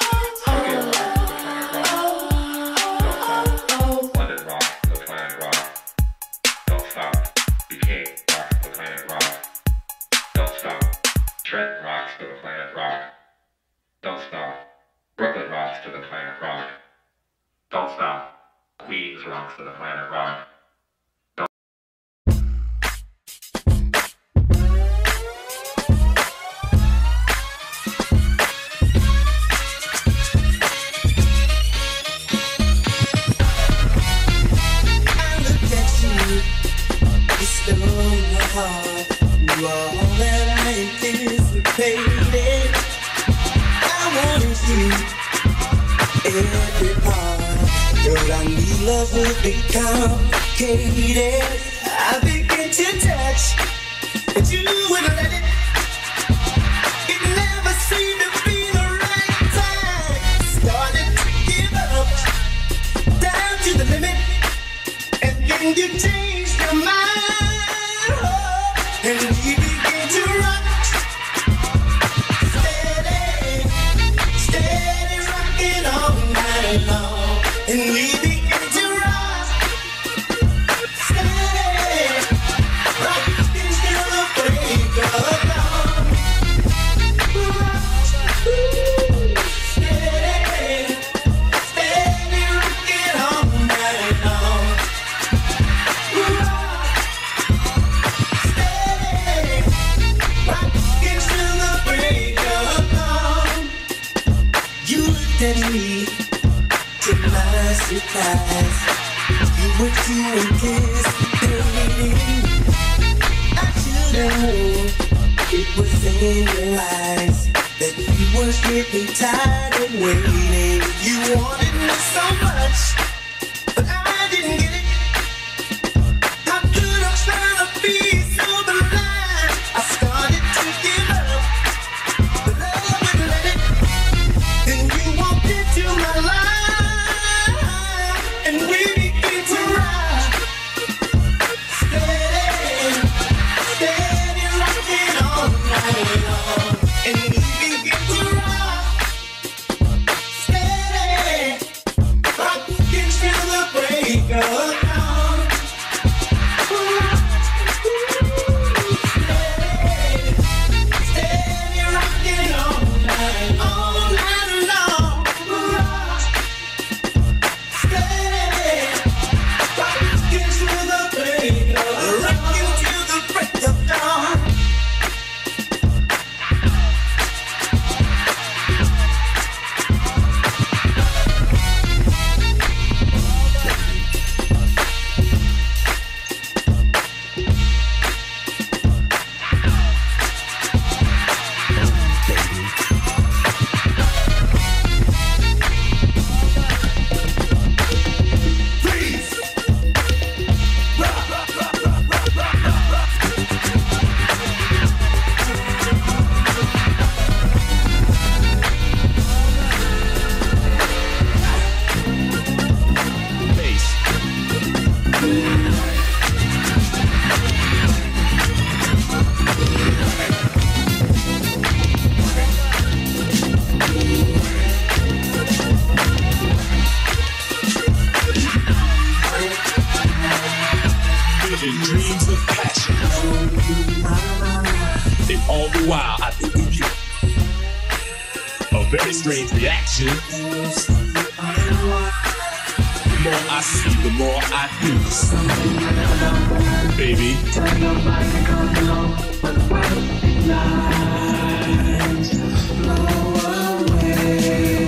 Let it rock, the planet rock. Don't stop. You can't rock the planet rock. Don't stop. Trent rocks to the planet rock. Don't stop. Brooklyn rocks to the planet rock. Don't stop. Queens rocks to the planet rock. You are all that I anticipated. I wanna see every part. Girl, I knew love would be complicated. I began to touch, but you wouldn't let it. It never seemed to be the right time. Started to give up, down to the limit, and then you changed your mind. And we begin to rock, steady rocking all night long. And we begin to rock, steady rocking till the break of dawn. Steady rocking all night long. At me, to my surprise, you were too anticipating. I should have known it was in your eyes that you were getting tired of waiting. You wanted me so much, but I didn't get it. How could I try to be so blind? I started to give up, but love wouldn't let it. And you walked into my life, and we began to rock. Steady rocking all night long. And we began to rock. Steady rocking till it all the while I think of you. A very strange reaction. The more I see, the more I do. Baby. Turn your back on the low, but white lights blow away.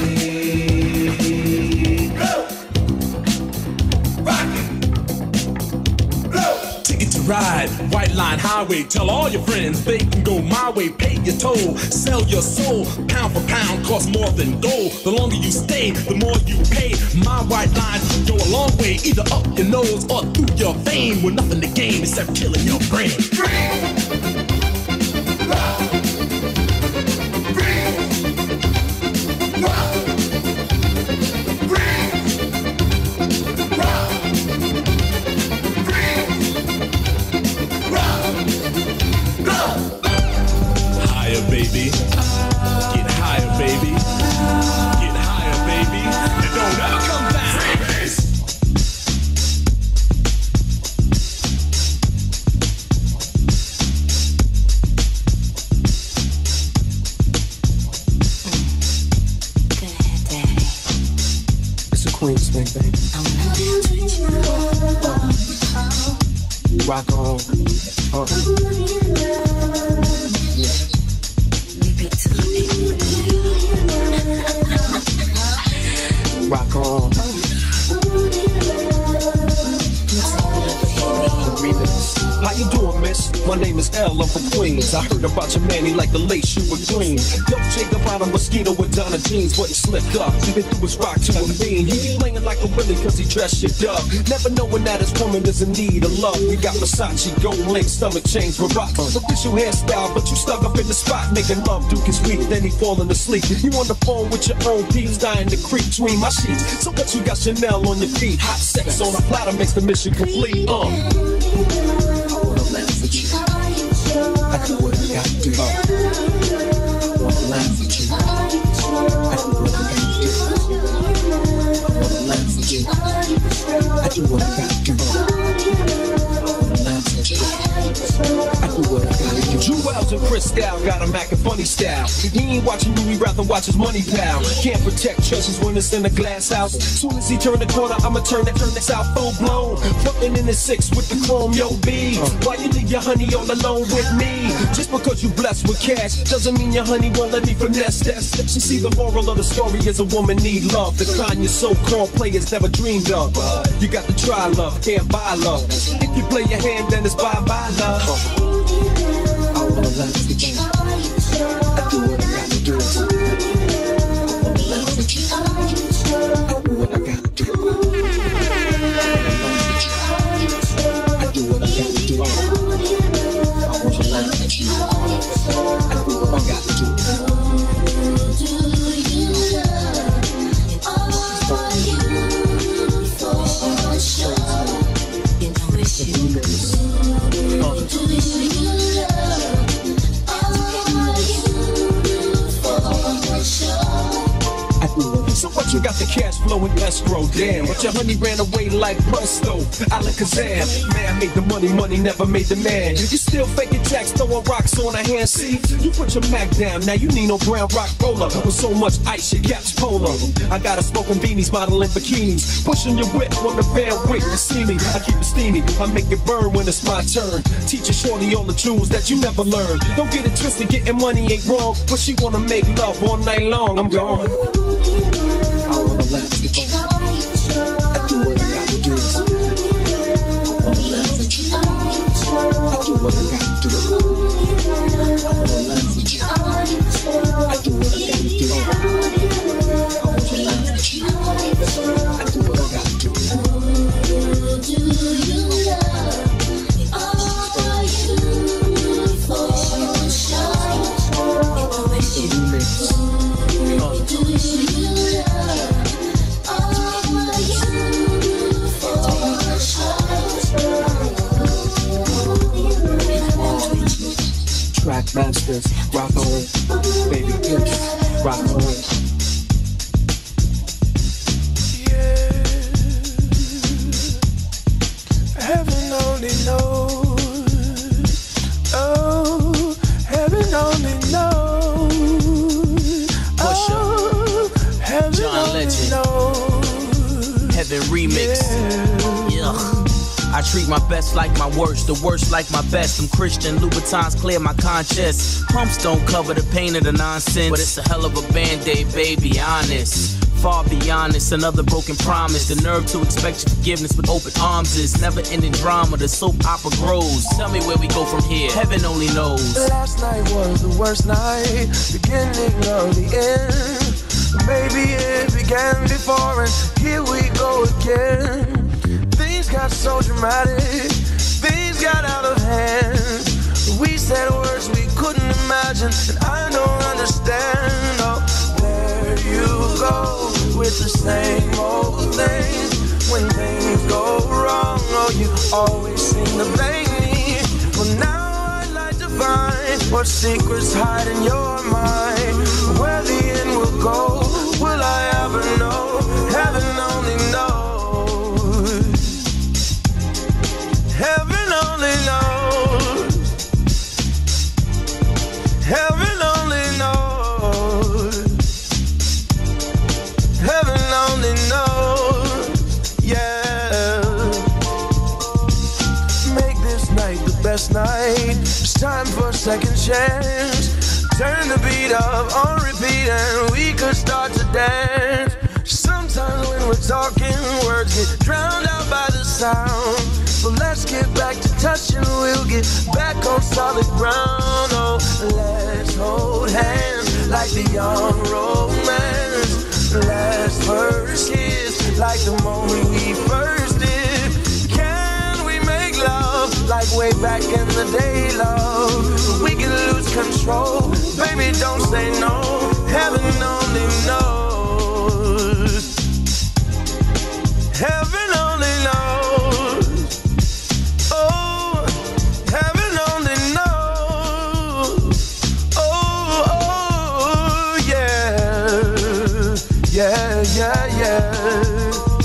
Ride, White Line Highway, tell all your friends they can go my way, pay your toll, sell your soul, pound for pound, costs more than gold. The longer you stay, the more you pay. My white line go a long way, either up your nose or through your vein, with nothing to gain except killing your brain. Baby, get higher, baby, get higher, baby, and don't ever come down. It's a Queen's thing, baby. Rock on. Rock on. How you doing, miss? My name is L, I'm from Queens. I heard about your man, he like the lace you were green. Don't take about a mosquito with Donna jeans, but he slipped up. Even through his rock to a bean. He be playing like a willy cause he dressed shit up. Never knowing that his woman is in need of love. We got Versace, gold link, stomach chains, Barack. Official hairstyle, but you stuck up in the spot. Making love, Duke is weak, then he falling asleep. You on the phone with your own peeps, dying to creep between my sheets. So what you got Chanel on your feet? Hot sex on a platter makes the mission complete. I do what I got to do. I wanna laugh at you. I do what I got to do. I wanna laugh at you. I do what I got to do. I wanna laugh at you. I do what I got to do. Jewels and Cristal got a Mac and funny style. He ain't watching you, he rather watch his money pal. Can't protect treasures when it's in a glass house. Soon as he turn the corner, I'ma turn this out full blown. Putting in the 6 with the chrome, yo B. Why you leave your honey all alone with me? Just because you blessed with cash doesn't mean your honey won't let me finesse that. You see, the moral of the story is a woman need love. The kind your so-called players never dreamed of. You got to try love, can't buy love. If you play your hand, then it's bye-bye love. I wanna laugh at you. I do what I gotta do. I wanna laugh at you. I do what I gotta do. I do what I gotta do. I wanna laugh at you. I do what I gotta do. So what you got the cash flow in escrow, damn. But your honey ran away like presto, Alakazam. Man made the money never made the man. You still faking jacks, throwing rocks on a hand. See, you put your Mac down, now you need no brown rock roller. With so much ice, your cap's polar. I got a smoking beanies, modeling bikinis. Pushing your whip on the van wait to see me. I keep it steamy, I make it burn when it's my turn. Teach a shorty all the jewels that you never learned. Don't get it twisted, getting money ain't wrong. But she wanna make love all night long, I'm gone. I wanna laugh at you. I do what I gotta do. I wanna laugh at you. I do what I gotta do. I wanna laugh at you. I do what I gotta do. I wanna laugh at you. I do what I gotta do. Do you love? Are you for sure? Do you love? Track masters, rock on, baby bitch, rock on. Heaven only knows, oh, remix. Yeah. I treat my best like my worst, the worst like my best. I'm Christian, Louboutins clear my conscience. Pumps don't cover the pain of the nonsense, but it's a hell of a band-aid, baby, honest. Far beyond this, another broken promise. The nerve to expect your forgiveness with open arms is never-ending drama, the soap opera grows. Tell me where we go from here, heaven only knows. Last night was the worst night, beginning of the end. Maybe it began before and here we go again. Things got so dramatic, things got out of hand. We said words we couldn't imagine, and I don't understand. Oh, there you go, with the same old things. When things go wrong, oh, you always seem to blame me. Well, now I'd like to find what secrets hide in your mind. Where the end will go, will I ever know? Heaven only knows. Heaven only knows. Heaven only knows. Heaven only knows. Yeah. Make this night the best night. It's time for a second chance. Turn the beat up on repeat and we could start to dance. Sometimes when we're talking, words get drowned out by the sound. But let's get back to touching, we'll get back on solid ground. Oh, let's hold hands like the young romance. Last first kiss like the moment we first did. Can we make love like way back in the day, love? We can lose control, baby, don't say no. Heaven only knows. Heaven only knows. Oh, heaven only knows. Oh, oh, yeah. Yeah, yeah, yeah.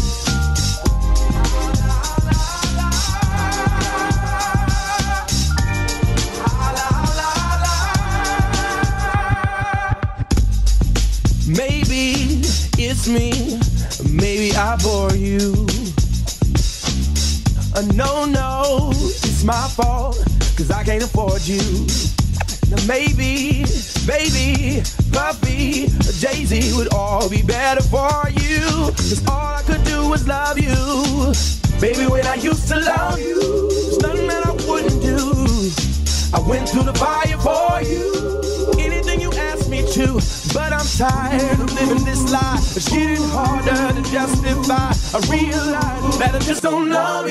Maybe it's me, maybe I bore you. No, it's my fault, cause I can't afford you. Now maybe, baby, Puffy, Jay-Z would all be better for you. Cause all I could do was love you. Baby, when I used to love you, there's nothing that I wouldn't do. I went through the fire for you. Anything you asked me to. But I'm tired of living this lie. It's getting harder to justify. I realize that I just don't love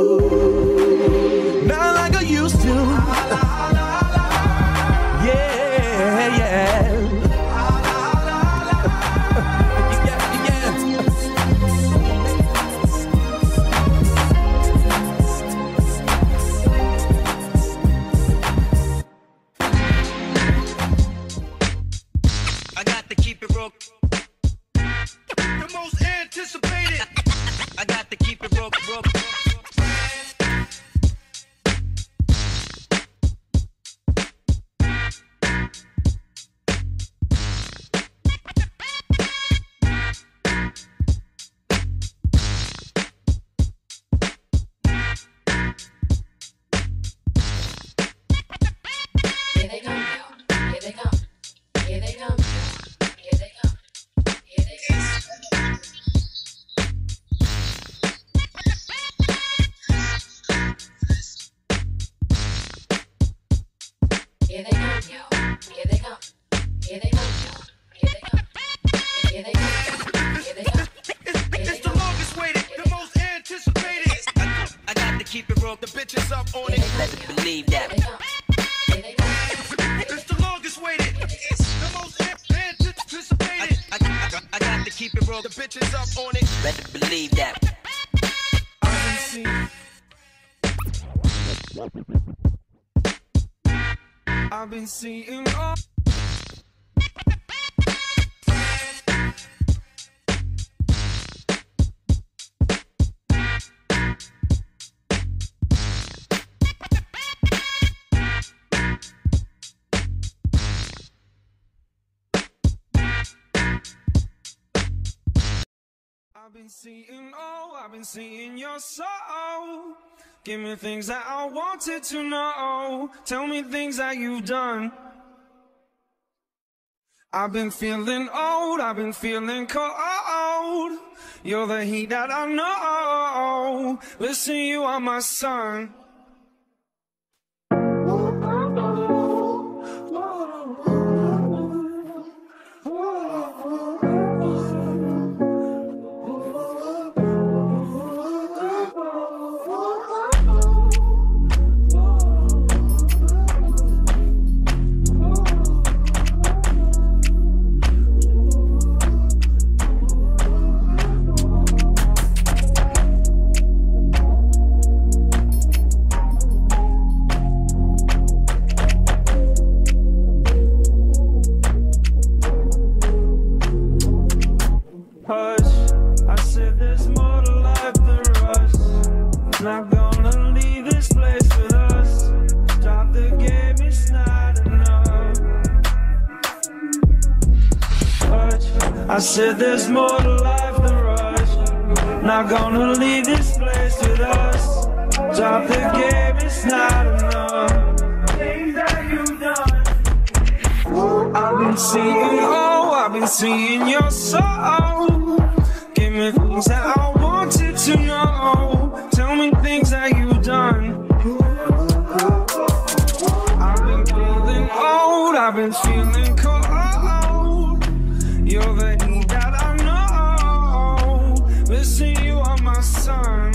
you, not like I used to. Yeah, yeah. I got to keep it broke. Here they come, here they come, here they come, here they come, here they come. Here they come, yo. Here they come. Here they come, yo. Here they come. Here they come. Here they come. It's the longest waited, the most anticipated. I got to keep it real. The bitches up on it. Better believe that. It's the longest waited, the most anticipated. I got to keep it real. The bitches up on it. Better believe that. I've been seeing all. I've been seeing your soul. Give me things that I wanted to know. Tell me things that you've done. I've been feeling old, I've been feeling cold. You're the heat that I know. Listen, you are my sun. Not gonna leave this place with us. Stop the game, it's not enough. Hush, I said there's more to life than rush. Not gonna leave this place with us. Stop the game, it's not enough. Things that you've done. I've been seeing your soul. Give me things that I wanted to know. Tell me things that you've done. I've been feeling old, I've been feeling cold. You're the heat that I know. Listen, you are my sun.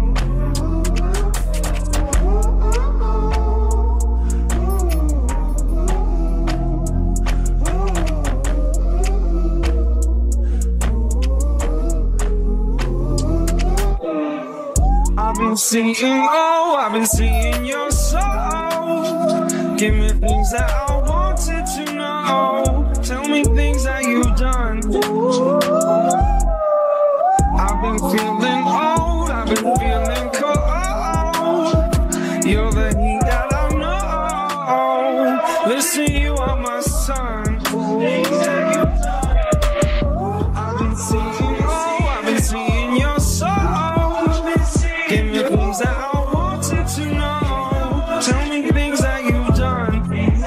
I've been seeing your soul. Give me things that I wanted to know. Tell me things that you've done. I've been feeling old, I've been feeling cold. You're the heat that I know. Listen, you are my sun. I've been seeing your soul. Give me things that I wanted to know. Tell me things that you've done.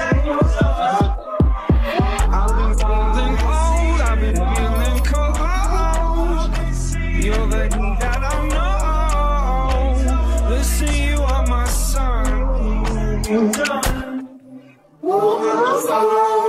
I've been feeling old, I've been feeling cold. You're the heat that I know. Listen, you are my sun.